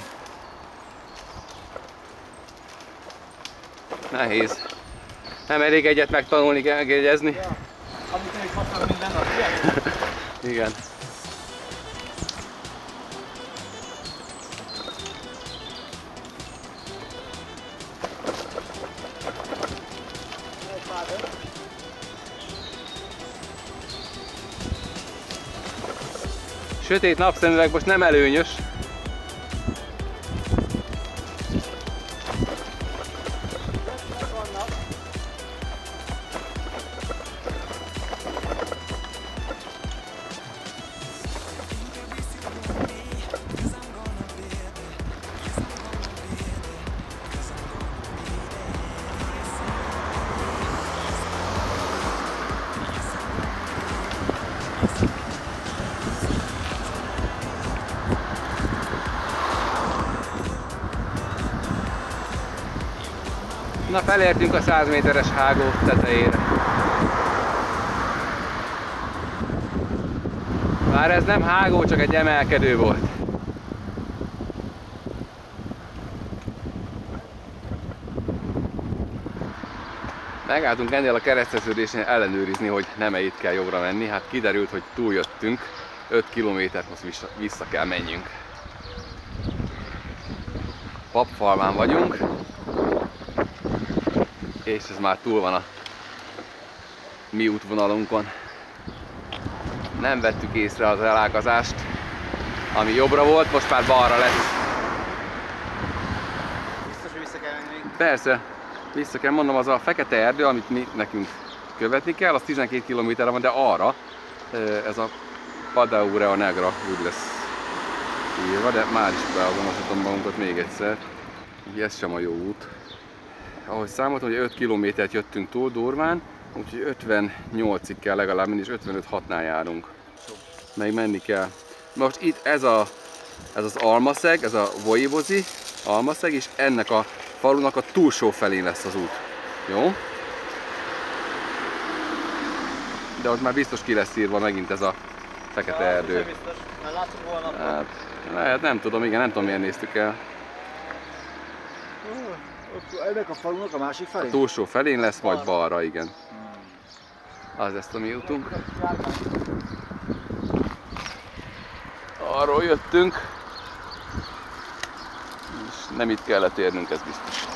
Nehéz. Nem elég egyet megtanulni, kell megjegyezni. Ja. Amit nem is használom minden nap, ugye? Igen. Sötét napszemüveg most nem előnyös. Na, felértünk a száz méteres hágó tetejére. Már ez nem hágó, csak egy emelkedő volt. Megálltunk ennél a kereszteződésnél ellenőrizni, hogy nem-e itt kell jobbra menni. Hát kiderült, hogy túljöttünk, öt kilométert most vissza, vissza kell menjünk. Papfalván vagyunk, és ez már túl van a mi útvonalunkon. Nem vettük észre az elágazást, ami jobbra volt, most már balra lesz. Biztos, hogy vissza kell menni még. Persze, vissza kell, mondom, az a fekete erdő, amit mi nekünk követni kell, az tizenkét kilométerre van, de arra ez a Padaurea Negra úgy lesz írva, de már is beazonosítom magunkat még egyszer. Ez sem a jó út. Ahogy számoltam, hogy öt kilométert jöttünk túl durván, úgyhogy ötvennyolcig kell legalább menni, és ötvenöt hatnál járunk. Még menni kell. Most itt ez, a, ez az almaszeg, ez a Voivozi almaszeg, és ennek a falunak a túlsó felén lesz az út. Jó? De ott már biztos ki lesz írva megint ez a fekete Ja, erdő. biztos, mert láttuk volna. Hát, lehet, nem tudom, igen, nem tudom, milyen néztük el. Ennek a falunak a másik felé? A túlsó felén lesz, majd balra, igen. Az ezt a mi útunk. Arról jöttünk, és nem itt kellett érnünk, ez biztos.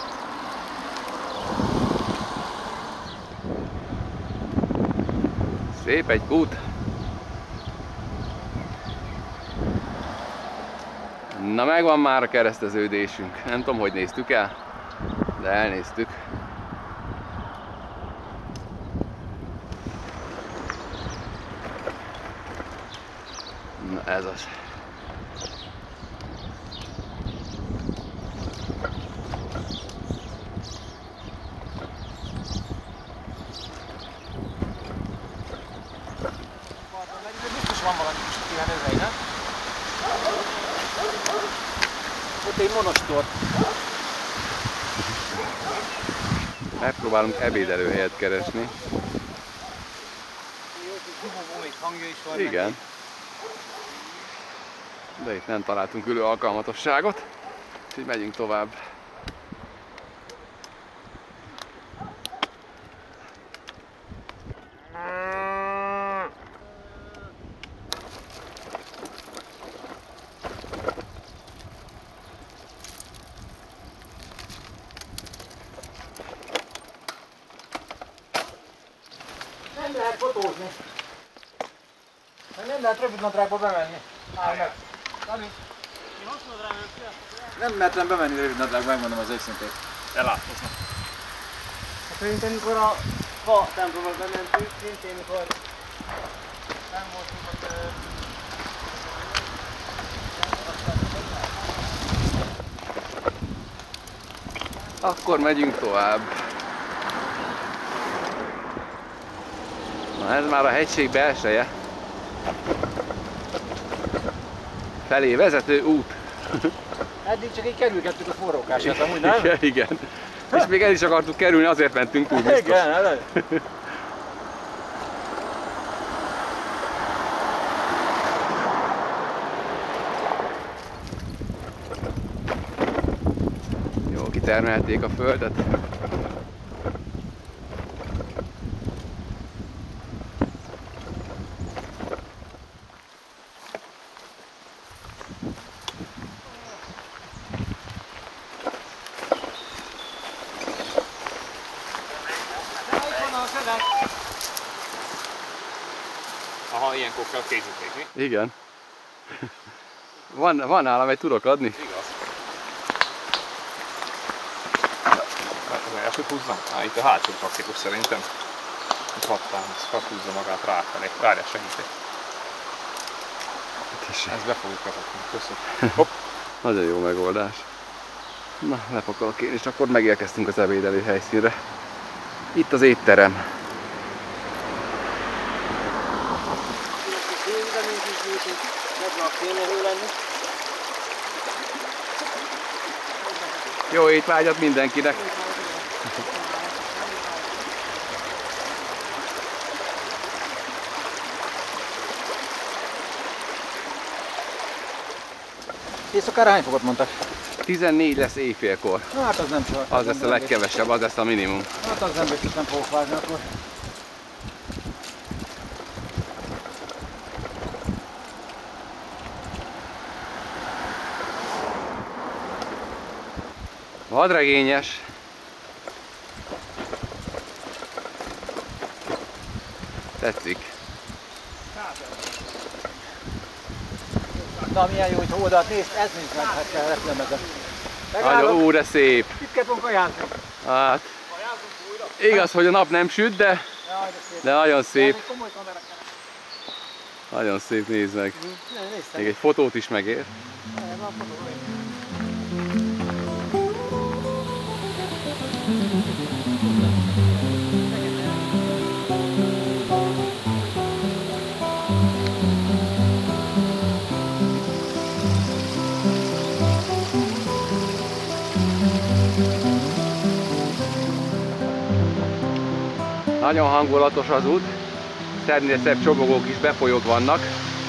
Szép egy kút. Na, megvan már a kereszteződésünk. Nem tudom, hogy néztük el, de elnéztük. Na, ez az. Biztos van valami kicsit ilyen övei, nem? Ott egy monostor. Megpróbálunk ebédelőhelyet keresni. Még hangja is van. Igen. De itt nem találtunk ülő alkalmatosságot, úgyhogy megyünk tovább. Nem lehet rövid nadrágba bemenni. Állj meg. Dani. Nem mertem bemenni rövid nadrágba, megmondom az őszintét. Elátkoznak. Szerintem mikor a fa templomba bementünk, szintén mikor nem voltunk ott... Akkor megyünk tovább. Na ez már a hegység belseje. Felé vezető út. Eddig csak így kerülgettük a forrókását, amúgy nem? Igen, igen. És még el is akartuk kerülni, azért mentünk úgy biztos. Igen, elő. Jó, kitermelték a földet. Aha, ilyenkor kell készíték, mi? Igen. Van, van nálam egy, tudok adni? Igaz. Az elsőt húzzam? Á, itt a hátsó praktikus szerintem. Itt hattán, ez hadd húzza magát ráfelé. Várjál, segítek. Ezt be fogjuk kapatni. Köszönöm. Hopp. Nagyon jó megoldás. Na, lepakolok én, és akkor megérkeztünk az ebédelő helyszínre. Itt az étterem. Jó étvágyat mindenkinek! Éjszakára hány fokot mondtak? tizennégy lesz éjfélkor. Na, hát az nem csak. Az lesz a legkevesebb, az lesz a minimum. Hát az nem biztos, nem fogok vágni akkor. Vadregényes. Tetszik. Na milyen jó, hogy oldalt nézd, ez nincs meg, hát kell repülmezet. Nagyon, ú, de szép. Itt kell fogunk kajázni. Hát, igaz, hogy a nap nem süt, de, Jaj, de szép. de nagyon szép. Egy komoly kamera kell. Nagyon szép, nézd meg. Nem, néztem. Még egy fotót is megér. Nem, van fotó. Nagyon hangulatos az út. Szebbnél szebb csobogók is, befolyók vannak.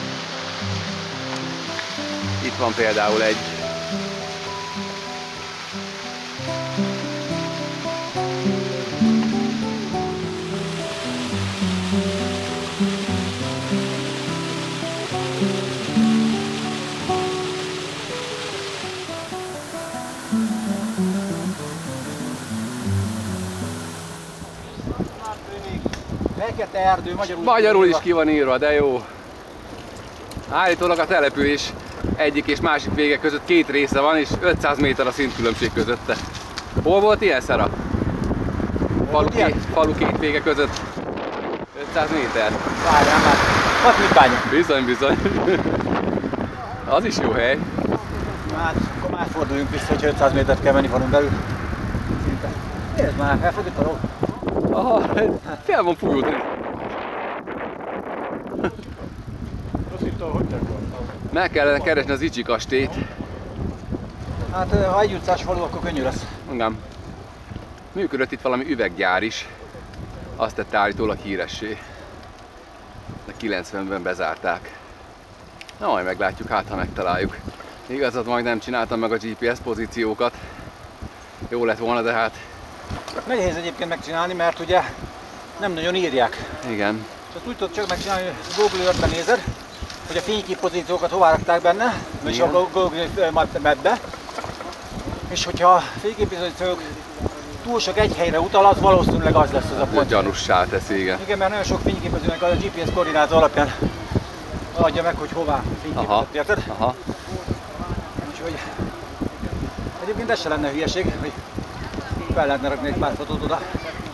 Itt van például egy. Fekete erdő, magyarul, Magyarul is ki van írva, de jó. Állítólag a település egyik és másik vége között két része van, és ötszáz méter a szintkülönbség közötte. Hol volt ilyen szara? Falu két, falu két vége között ötszáz méter. Várjál már, hat mitbánya. Bizony, bizony. Az is jó hely. Hát, akkor már forduljunk vissza, hogy ötszáz métert kell menni falun belül. Szinte. Nézd már, elfogott a ró. Aha, fel van fújódni. Meg kellene keresni az Icsi kastélyt. Hát, ha egy utcás falu, akkor könnyű lesz. Nem. Működött itt valami üveggyár is. Azt tette állítólag híressé. De kilencvenben bezárták. Na, majd meglátjuk, hát ha megtaláljuk. Igazad, majd nem csináltam meg a gé pé es pozíciókat. Jó lett volna, de hát... Nehéz egyébként megcsinálni, mert ugye nem nagyon írják. Igen. És azt úgy tudod csak megcsinálni, hogy Google Earth-ben nézed, hogy a fénykép pozíciókat hová rakták benne, és a Google Map-be. És hogyha a fényképezők túl sok egy helyre utal, az valószínűleg az lesz az a pont. Gyanussá teszi, igen. Igen, mert nagyon sok fényképezőnek a gé pé es koordináta alapján adja meg, hogy hová fényképezett, érted? Aha. Úgyhogy egyébként ez se lenne hülyeség, hogy fel lehetne rakni egy pár fotót oda.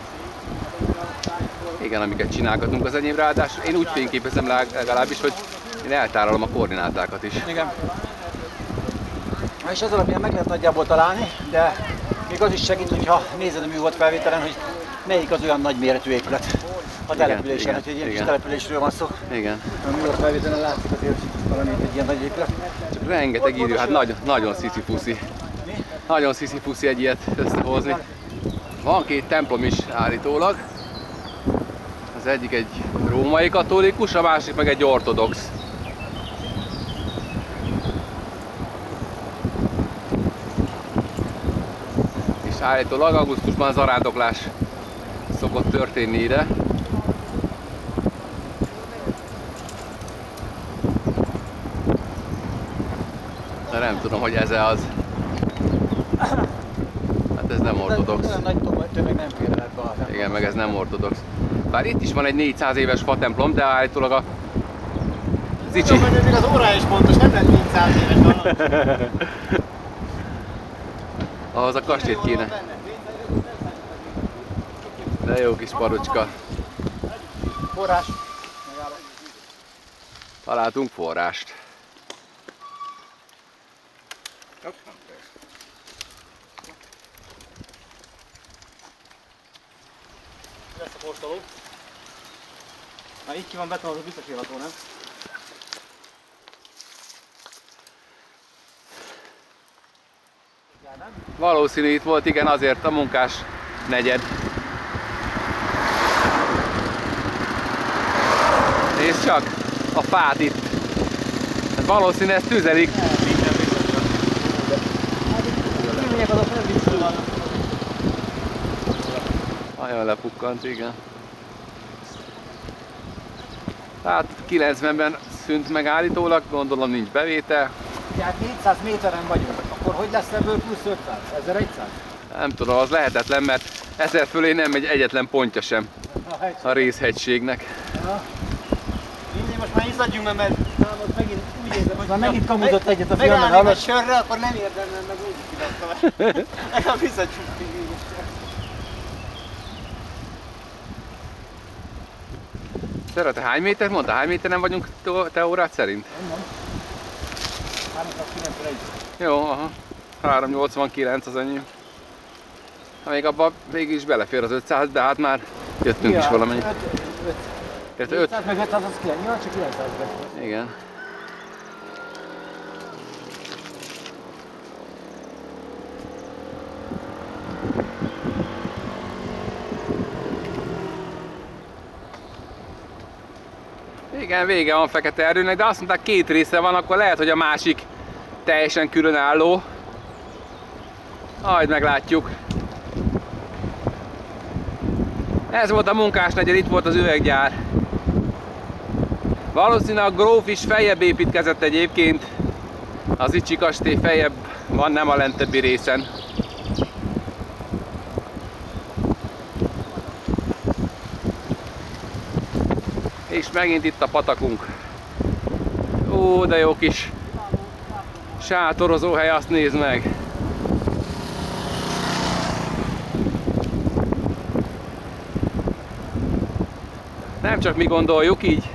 Igen, amiket csinálgatunk az enyém, ráadásul én úgy fényképezem legalábbis, hogy én eltárolom a koordinátákat is. Igen. Na és ez alapján meg lehet nagyjából találni, de még az is segít, hogyha nézed a műhold felvételen, hogy melyik az olyan nagy méretű épület a településen, hogy egy ilyen kis településről van szó. Igen. A műhold felvételen látszik azért, hogy valami egy ilyen nagy épület. Csak rengeteg idő, hát nagy, nagyon sziszifuszi. Nagyon sziszifuszi egy ilyet összehozni. Van két templom is állítólag. Az egyik egy római katolikus, a másik meg egy ortodox. És állítólag augusztusban zarándoklás szokott történni ide. De nem tudom, hogy ez az. Hát ez nem ortodox. Olyan nagy tömeg nem férhet be. Igen, meg ez nem ortodox. Bár itt is van egy négyszáz éves fatemplom, de állítólag a Zicsi... Tudom, hogy még az óra is pontos, nem lehet négyszáz éves van. Ahhoz a kastélyt kéne. De jó kis parucska. Forrás. Találtunk forrást. Lesz a postoló. Na így ki van betonozva, biztos élható, nem? Valószínű itt volt, igen, azért a munkás negyed. Nézd csak a fát itt. Hát valószínű ezt tüzelik. Nagyon lepukkant, igen. Hát kilencvenben szűnt meg állítólag, gondolom nincs bevétel. Tehát négyszáz méteren vagyunk, akkor hogy lesz ebből plusz ötszáz? ezerszáz? Nem tudom, az lehetetlen, mert ezer fölé nem megy egyetlen pontja sem a részhegységnek. Mindig most már izzadjunk, mert nálam megint úgy érzem, hogy... Már megint kamuzott egyet a filmben, megállnék hallod? egy sörre, akkor nem érdemlem meg úgy kiraktam. Legalább izzadjunk még így is. Szeret, te hány méter mondta? Hány méteren vagyunk te órát szerint? háromszázkilencvenegy. Jó, aha. háromszáznyolcvankilenc az enyém. Ha még abban végig is belefér az ötszáz, de hát már jöttünk is valamennyit. Érte öt? ötszáz meg ötszáz az kilencszáz, csak kilencszáz. Igen. Igen, vége van Fekete Erdőnek, de azt mondták két része van, akkor lehet, hogy a másik teljesen különálló. Majd meglátjuk. Ez volt a munkásnegyed, itt volt az üveggyár. Valószínűleg a gróf is feljebb építkezett egyébként. Az Icsi kastély feljebb van, nem a lentebbi részen. És megint itt a patakunk. Ó, de jó kis sátorozó hely, azt nézd meg! Nem csak mi gondoljuk így.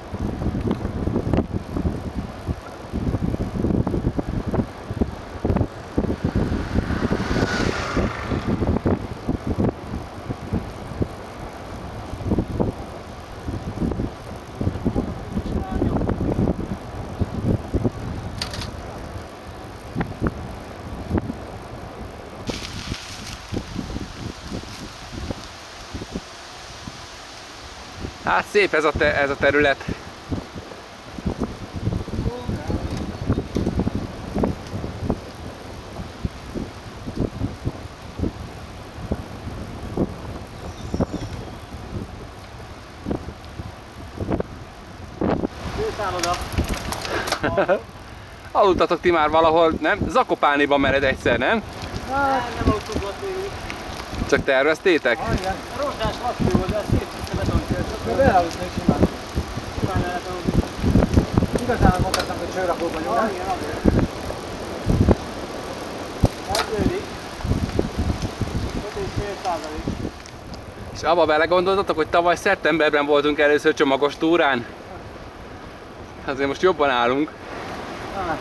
Hát szép ez a, te, ez a terület. Aludtatok ti már valahol, nem? Zakopániban mered egyszer, nem? Hát, nem autók volt végül. Csak terveztétek? Ah, igen. A rozsdás lakó volt, de ez szép tiszta betonkert. Beállítnék simán. Simán lehet aludni. igazán mondhatnám, hogy csőrakóban vagyunk, nem? Igen, azért. Kezdődik. öt és fél százalék. És abba belegondoltatok, hogy tavaly szeptemberben voltunk először csomagos túrán? Azért most jobban állunk. Hát.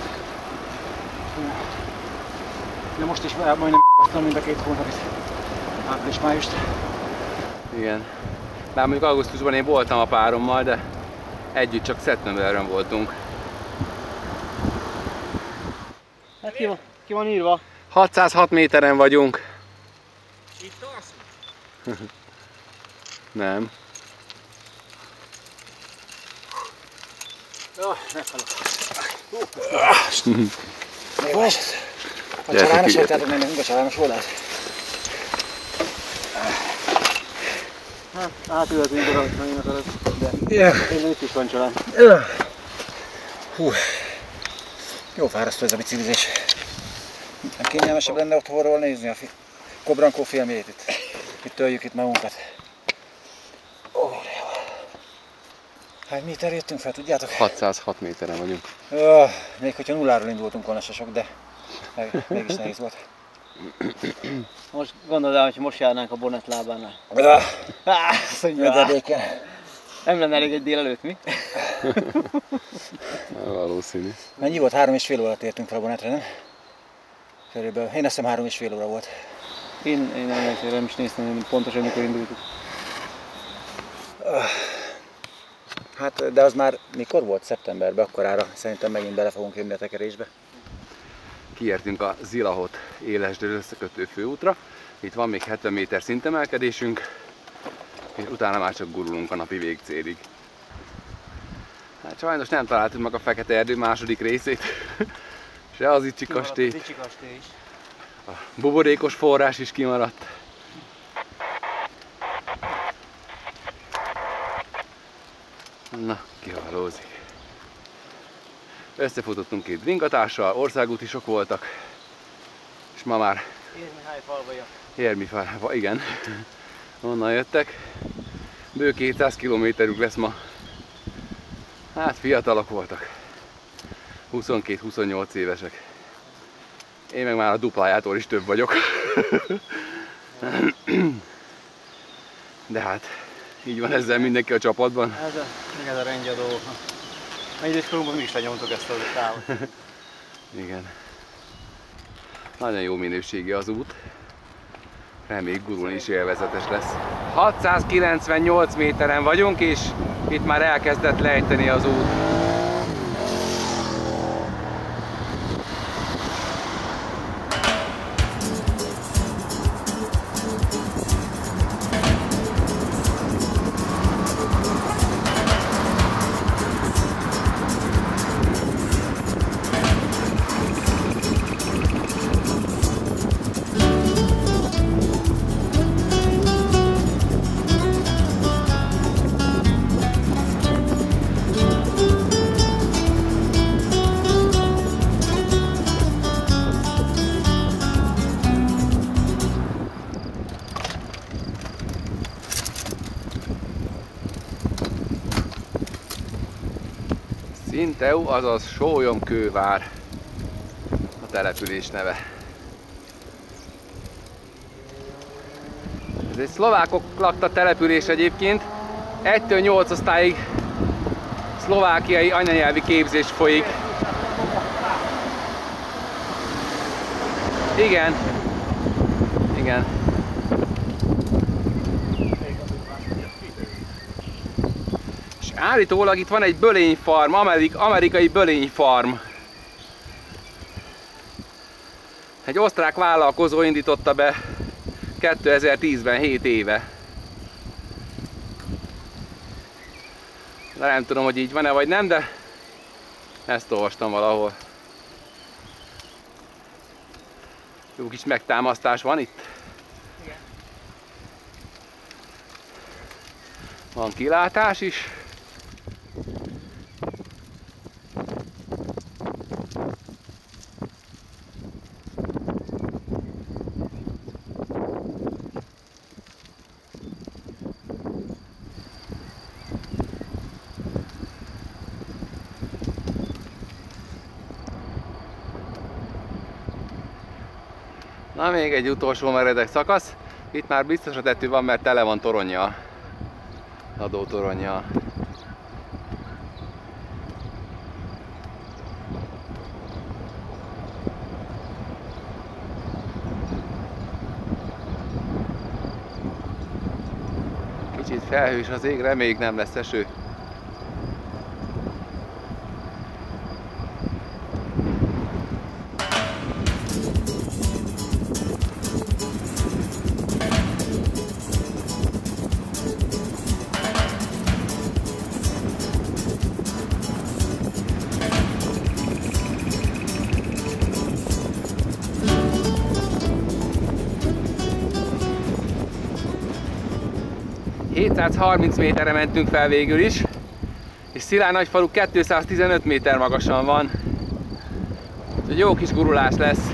De most is majdnem aztán mind a két hónapit. Április-májust. Igen. Bár mondjuk augusztusban én voltam a párommal, de együtt csak szeptemberben voltunk. Hát ki van, ki van írva? hatszázhat méteren vagyunk. Itt alszunk? Nem. Jaj, meghalok. A csalános voltátok, nem nekünk a csalános voltát? Hát, átülhetünk oda, ha én akarod, de Yeah. én itt is van család. Hú, jó fárasztó ez a biciklizés. Nem kényelmesebb lenne otthonról nézni a fi Kobrankó filmjét itt. Itt töljük itt magunkat. Ó, hány méter jöttünk fel, tudjátok? hatszázhat méteren vagyunk. Öh, még hogyha nulláról indultunk volna se sok, de meg, mégis nehéz volt. Most gondold el, hogy most járnánk a Bonnet lábánál. Öh, Azt mondja, Medvedéken. nem lenne elég egy délelőtt, mi? Valószínű. Mennyi volt? Három és fél órát értünk fel a Bonnetre, nem? Körülbelül. Én azt hiszem három és fél óra volt. Én, én nem, nem is néztem pontosan, mikor indultuk. Hát, de az már mikor volt? Szeptemberben, akkorára szerintem megint bele fogunk jönni a tekerésbe. Kiértünk a Zilahot Élesdől összekötő főútra. Itt van még hetven méter szintemelkedésünk, és utána már csak gurulunk a napi végcélig. Hát sajnos nem találtuk meg a Fekete Erdő második részét. Se az Icsi kastély. Az Icsi kastély is. A buborékos forrás is kimaradt. Na, kihalózik. Összefutottunk két bringatással, országútisok voltak, és ma már Érmihály falvaiak. Érmifalva, igen, onnan jöttek. Bő kétszáz kilométerük lesz ma. Hát fiatalok voltak, huszonkét-huszonnyolc évesek. Én meg már a duplájától is több vagyok. De hát, így van ezzel mindenki a csapatban. Ez a, ez a rendje a dolgoknak. Egy időskorunkban mi is lenyomtuk ezt a távot. Igen. Nagyon jó minőségi az út. Reméljük gurulni is élvezetes lesz. hatszázkilencvennyolc méteren vagyunk, és itt már elkezdett lejteni az út. Szinteu, azaz Sólyomkővár a település neve. Ez egy szlovákok lakta település egyébként. egytől nyolc osztályig szlovákiai anyanyelvi képzés folyik. Igen. Igen. És állítólag itt van egy bölényfarm, amerik, amerikai bölényfarm. Egy osztrák vállalkozó indította be kétezer-tízben, hét éve. De nem tudom, hogy így van-e vagy nem, de ezt olvastam valahol. Jó kis megtámasztás van itt. Igen. Van kilátás is. Na, még egy utolsó meredek szakasz. Itt már biztosra tető van, mert tele van toronnyal. Adótoronnyal. Kicsit felhős az ég, reméljük nem lesz eső. hétszázharminc méterre mentünk fel végül is, és Szilágynagyfalu kétszáztizenöt méter magasan van, úgyhogy jó kis gurulás lesz.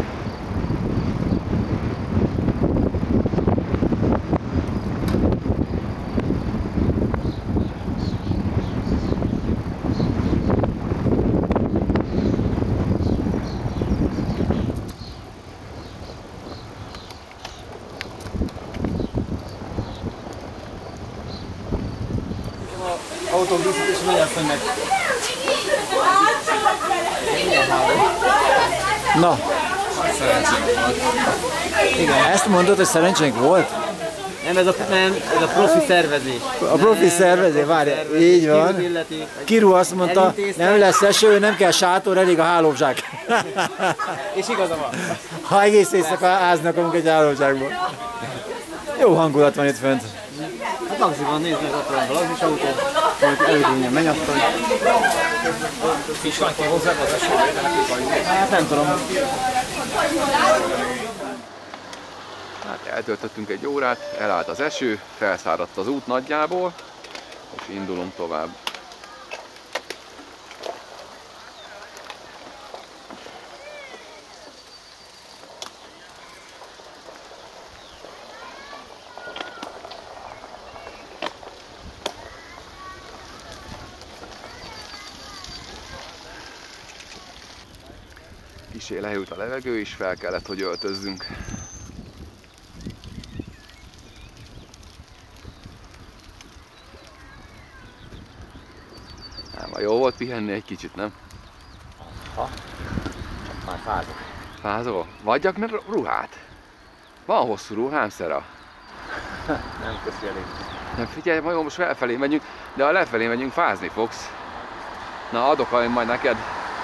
Autóbuszot és nagyon fönnek. Na. Igen, ezt mondod, hogy szerencsénk volt? Nem, ez a, nem, ez a profi szervezés. A profi szervezés, várj, így van. Kiru azt mondta, nem lesz eső, nem kell sátor, elég a hálózsák. És igaza van. Ha egész éjszaka áznak amunk egy hálózsákból. Jó hangulat van itt fönt. Hát lagzi van, nézd meg, ott van a lagzis autó, majd előrülnyen mennyasszony. És van ki hozzá az eső? Hát nem tudom. Hát eltöltöttünk egy órát, elállt az eső, felszáradt az út nagyjából, és indulunk tovább. Kissé lehűlt a levegő is, fel kellett, hogy öltözzünk. Nem, jó volt pihenni egy kicsit, nem? Ha, csak már fázok. Fázol? Vagyjak meg ruhát? Van hosszú ruhám, Szera? Nem, köszi elég. Nem, figyelj, majd most felfelé megyünk, de ha lefelé megyünk, fázni fogsz. Na, adok majd neked.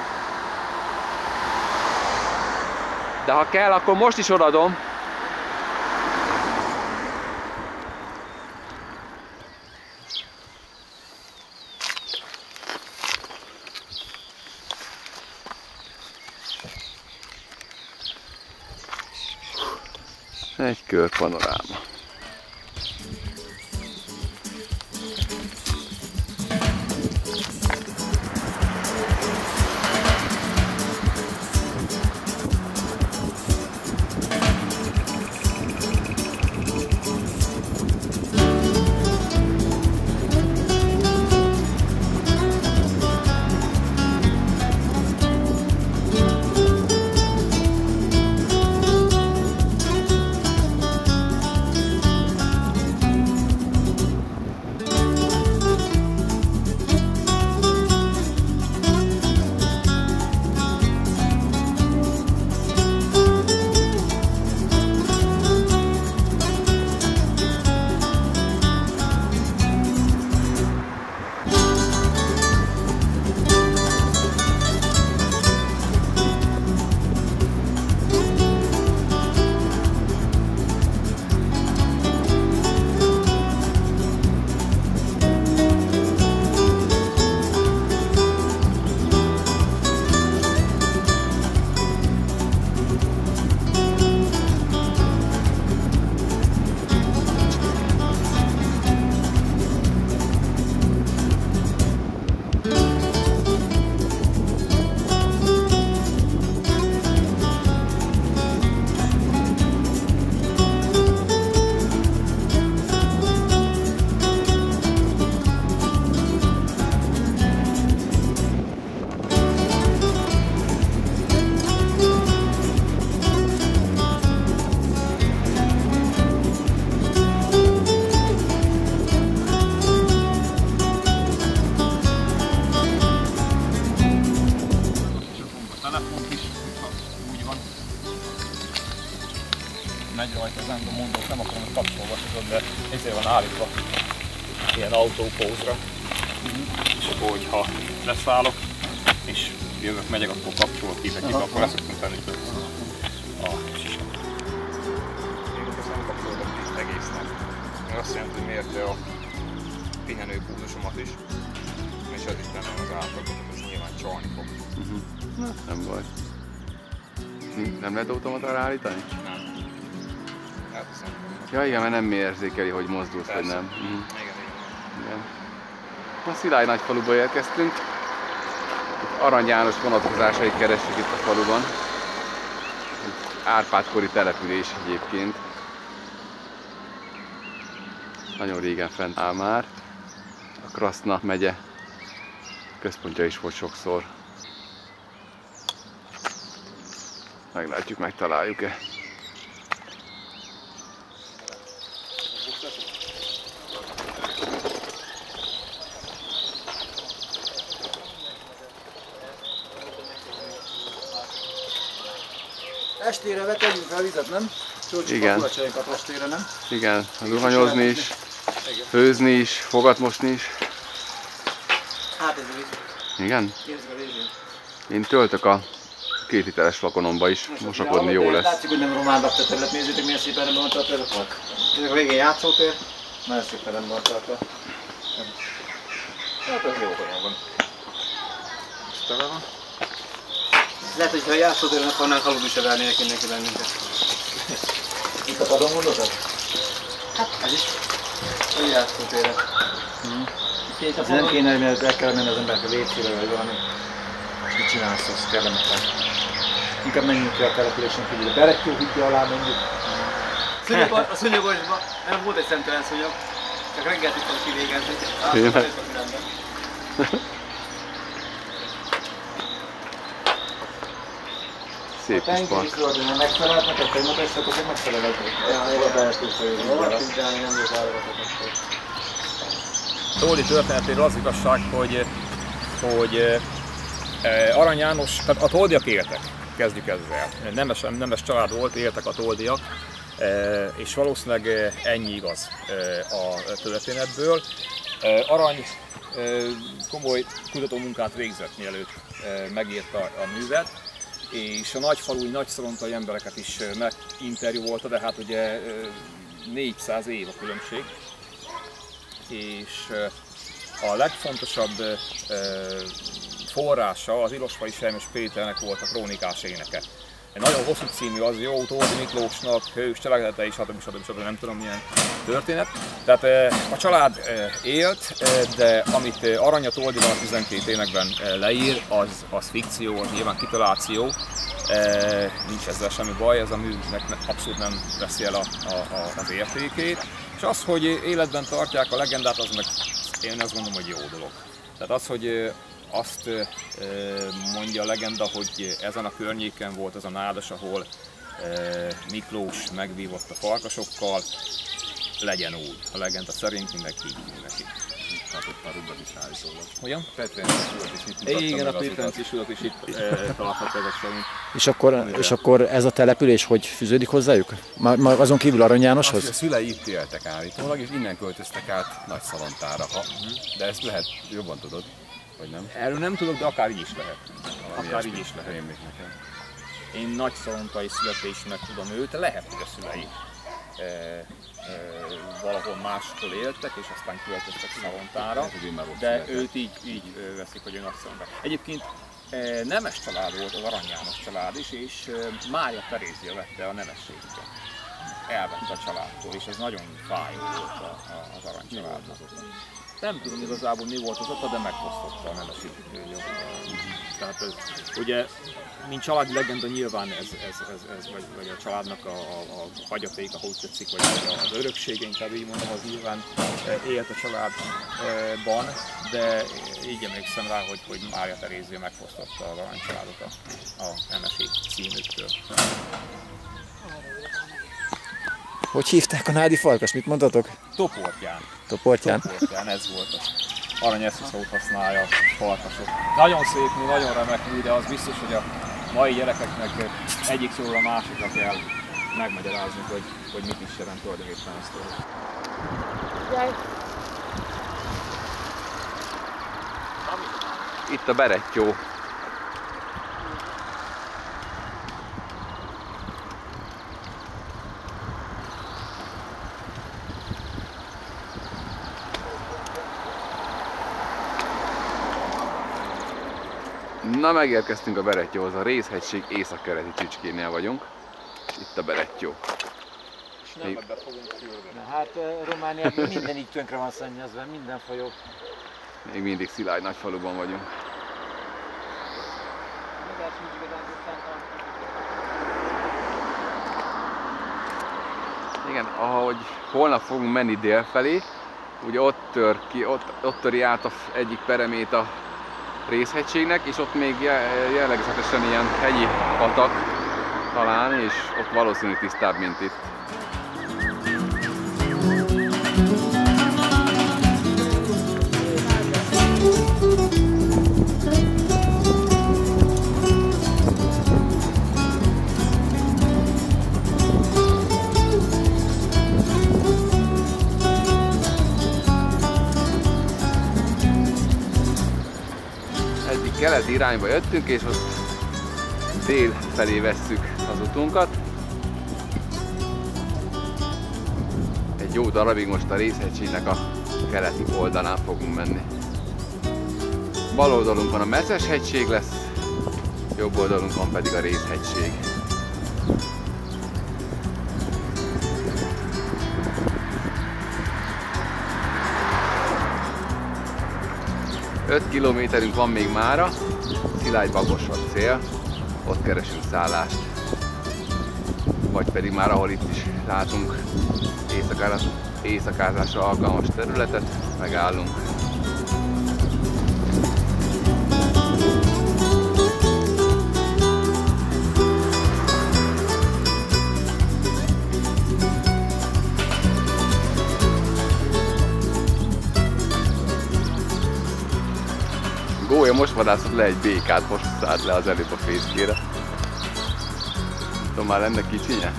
De ha kell, akkor most is odadom. Egy kör panoráma. rajta, ez nem mondok, nem akarom, hogy kapcsolgatod, de ezért van állítva ilyen autópózra. És akkor, hogyha leszállok, és jövök, megyek, akkor kapcsolok ki, ki, akkor leszoktunk tenni a sisat. Én ezt nem kapcsolok ki egésznek. Mert azt jelenti, hogy mérte a pihenőpúzusomat is, és ez is benne az átlagban, ez nyilván csalni fog. Uh-huh. Na, nem baj. Nem lehet automatára állítani? Nem. Elteszem. Ja igen, mert nem érzékeli, hogy mozdulsz, Persze. vagy nem. Uh-huh. Igen, igen. Igen. A Szilágy nagyfaluba érkeztünk. Itt Arany János vonatkozásait keressük itt a faluban. Egy Árpád-kori település egyébként. Nagyon régen fent áll már. A Kraszna megye központja is volt sokszor. Meglátjuk, megtaláljuk-e. Estére vetegyünk fel vizet, nem? Csócsik a kulacsainkat estére, nem? Igen, zuhanyozni is, főzni is, fogat mosni is. Hát ez a víz. Igen? Érzek a végén. Én töltök a két literes flakonomba is, mosakodni jó lesz. Látszik, hogy nem román laktaterület, nézzétek milyen szépen rendben van tartva ez a park. Ezek a végén játszótér, nagyon szépen rendben van tartva. Hát ez jó helyen van. Tele van. Lehet, hogy ha a játszótéren akarnánk, aludni se vernének mindenki bennünket. Itt a padon mondotad? Hát ez is. A játszótéren. Ez nem kéne, mert el kell menni az emberek a vécére vagy valami. És mit csinálsz, az kellemetlen. Inkább menjünk ki a településen kívül. Berettyó hütje alá menjük. A szúnyogosban nem volt egy szemtelen szúnyog, csak reggel tudtam kivégezni. Tényleg? Szép kis park. Tenkén is megfelelt neked, hogy mutassak, hogy megfeleled. Én a berettyó folyózóra. Toldi történetéről az igazság, hogy, hogy eh, Arany János, tehát a toldiak éltek, kezdjük ezzel. Nemes, nemes család volt, éltek a toldiak, eh, és valószínűleg ennyi igaz eh, a történetből. Eh, Arany eh, komoly kutatómunkát végzett, mielőtt eh, megírta a művet, és a nagyfalui, nagyszalontai embereket is meginterjúolta, de hát ugye eh, négyszáz év a különbség. És a legfontosabb forrása az Ilosvay Selmos Péternek volt a krónikás éneke. Egy nagyon hosszú című, az jó, Toldi Miklósnak, hős cselekedetei, stb. stb. stb. Nem tudom milyen történet. Tehát a család élt, de amit Aranya Toldival a tizenkét énekben leír, az, az fikció, az nyilván kitaláció. Nincs ezzel semmi baj, ez a műnek abszolút nem veszi el a, a, a, az értékét. És az, hogy életben tartják a legendát, az meg én azt gondolom, hogy jó dolog. Tehát az, hogy azt mondja a legenda, hogy ezen a környéken volt az a nádas, ahol Miklós megvívott a farkasokkal, legyen úgy. A legenda szerint mindenki így neki. Hát ott már rúgban is állítólag. Hogyan? Petrenci urat is itt mutattam. Igen, a Petrenci urat is itt e, található ezek szerint. És akkor, és akkor ez a település hogy fűződik hozzájuk? Már, már azon kívül Arany Jánoshoz? Azt, a szülei itt éltek állítólag, és innen költöztek át Nagyszalontára. Ha, de ezt lehet, jobban tudod, vagy nem? Erről nem tudok, de akár így is lehet. Valami Akár így is lehet. rémlik nekem. Én nagyszalontai születésnek tudom őt, lehet, hogy a szülei e, e, valahol máshol éltek, és aztán költöztek Szalontára, de őt így, így veszik, hogy ő Nagyszalontár. Egyébként e, nemes család volt az Arany János család is, és e, Mária Terézia vette a nemességüket. Elvette a családtól, és ez nagyon fájó volt a, a, az Arany családnak. Nem tudom igazából mi volt az oka, de megfosztotta a nemességüket. Tehát ez, ugye, mint családi legenda nyilván ez, ez, ez, ez vagy, vagy a családnak a, a, a hagyaték, ahogy tetszik, vagy az öröksége, inkább így mondom, az nyilván élt a családban, de így emlékszem rá, hogy, hogy Mária Terézia megfosztotta az Arany családot a, a nemesség címüktől. Hogy hívták a nádi farkas? Mit mondtatok? Toportyán. Toportyán. Toportyán, ez volt az. Arany ezt a szót használja a farkasok. Nagyon szép mű, nagyon remek mű, de az biztos, hogy a mai gyerekeknek egyik szóról a másikra kell megmagyarázni, hogy, hogy mit is jelent tulajdonképpen a sztori. Itt a Berettyó. Na, megérkeztünk a Berettyóhoz, a Rézhegység északkeleti csücskénél vagyunk. Itt a Berettyó. És nem ebbe fogunk küldeni. Hát Romániában minden így tönkre van szennyezve, minden folyó. Még mindig Szilágy nagyfaluban vagyunk. Igen, ahogy holnap fogunk menni dél felé, ugye ott tör ki, ott, ott töri át a egyik peremét a Rézhegységnek, és ott még jellegzetesen ilyen hegyi patak talán, és ott valószínű tisztább, mint itt. Keleti irányba jöttünk, és most dél felé vesszük az utunkat. Egy jó darabig most a Rézhegységnek a keleti oldalán fogunk menni. Bal oldalunkon a Meszes-hegység lesz, jobb oldalunkon pedig a Rézhegység. öt kilométerünk van még mára, Szilágy-Bagos a cél, ott keresünk szállást. Vagy pedig már ahol itt is látunk éjszakázásra alkalmas területet, megállunk. Gólya most vadászott le egy békát, most szállt le az előbb a fészkére. Tudom, már lenne kicsinye.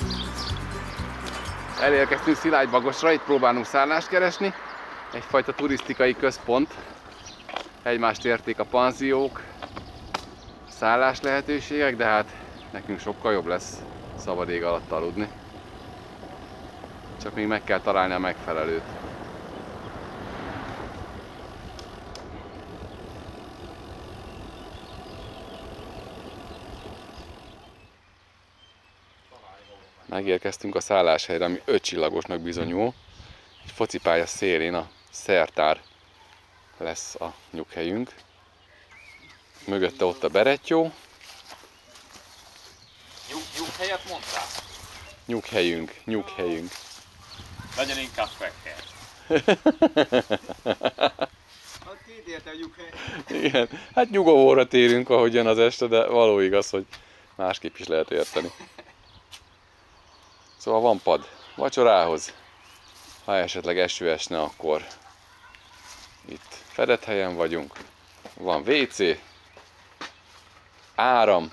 Elérkeztünk Szilágy-Bagosra, itt próbálunk szállást keresni. Egyfajta turisztikai központ. Egymást érték a panziók, szállás lehetőségek, de hát nekünk sokkal jobb lesz szabad ég alatt aludni. Csak még meg kell találni a megfelelőt. Megérkeztünk a szálláshelyre, ami öt csillagosnak bizonyul. Egy focipálya szélén a Szertár lesz a nyughelyünk. Mögötte ott a Berettyó. Nyug, nyughelyet mondtál? Nyughelyünk, nyughelyünk. Legyen inkább fekhely. Az két érte a nyughely. Igen, hát nyugovóra térünk, ahogy jön az este, de való igaz, hogy másképp is lehet érteni. Szóval van pad vacsorához, ha esetleg eső esne, akkor itt fedett helyen vagyunk. Van vé cé, áram,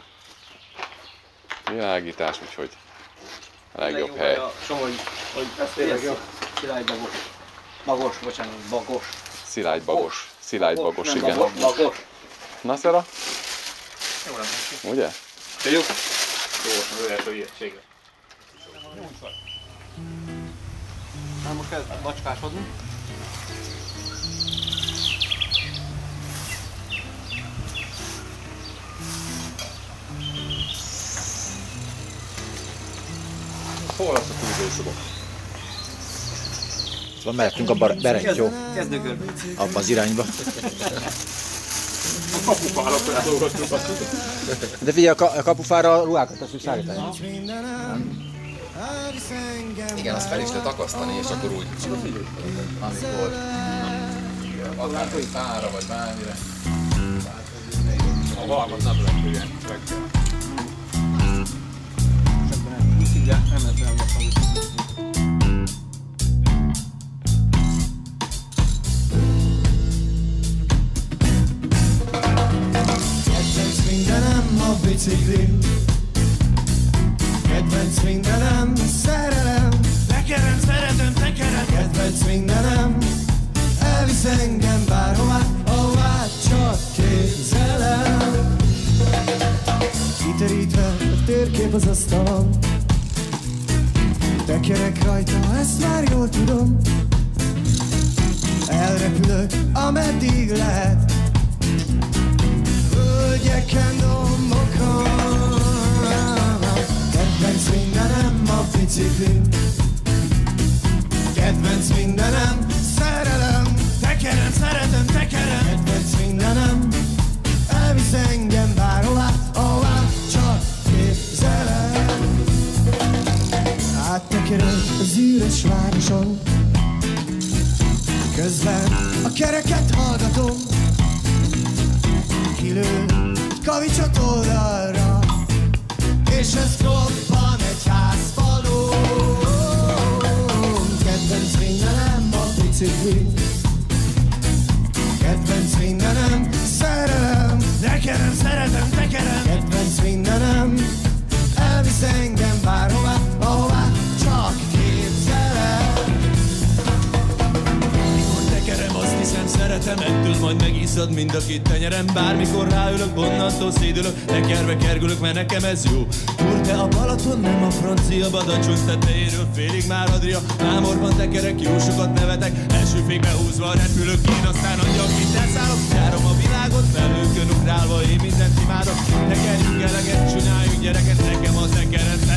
világítás, úgyhogy a legjobb hely. Somogy, hogy ez tényleg jó. Szilágy-Bagos. Bagos, bocsánat, Bagos. Szilágy-Bagos. Szilágy-Bagos, igen. Bagos, Bagos. Na, Szera? Jó lenne. Ugye? Tudjuk? Jó, az első ijegységre. Na, most kezd macskásodni. Hol lesz a küldőszobok? Szóval mehetünk a Berettyó, abba az irányba. A kapufára feldolgoztuk azt. De figyelj, a kapufára a ruhákat teszünk szállítani. Igen, azt fel is lehet akasztani, és akkor úgy, amikor akár hogy fára vagy bármire. A valmat nem lehet ilyen reggel. Nem lesz olyan gyorsan. Mindenem a biciklin, Kedvenc mindenem, szerelem. Tekerem, szeretem, tekerem. Kedvenc mindenem, elvisz engem bárhová, ahová csak képzelem. Kiterítve a térkép az asztalon, tekerek rajta, ezt már jól tudom. Elrepülök, ameddig lehet, völgyeken, dombokon. Kedvenc mindenem a biciklim, kedvenc mindenem, szerelem. Tekerem, szeretem, tekerem. Kedvenc mindenem, elvisz engem bárhová, ahová csak képzelem. Áttekerek az üres városon, közben a kereket hallgatom. Kilő kavicsot oldalra, és ez robban egy házfaló. Kedvenc mindenem a bicikli, kedvenc mindenem, szerelem. Tekerem, szeretem, tekerem. Kedvenc mindenem, elvisz engem bárhová, ahová csak képzelem. Mikor tekerem, azt hiszem, szeretem, ettől majd megiszad mind a két tenyerem. Bármikor ráülök, onnantól szédülök, tekerve kergülök, mert nekem ez jó. Turte a Balaton, nem a francia Badacsony tetejéről félig már Adria. Mámorban tekerek, jó sokat nevetek, első fékbe húzva repülök én, aztán angyalként elszállok. Járom a világot, felhőkön ugrálva, én mindent imádok. Tekerjünk eleget, csináljunk gyereket, nekem a tekerem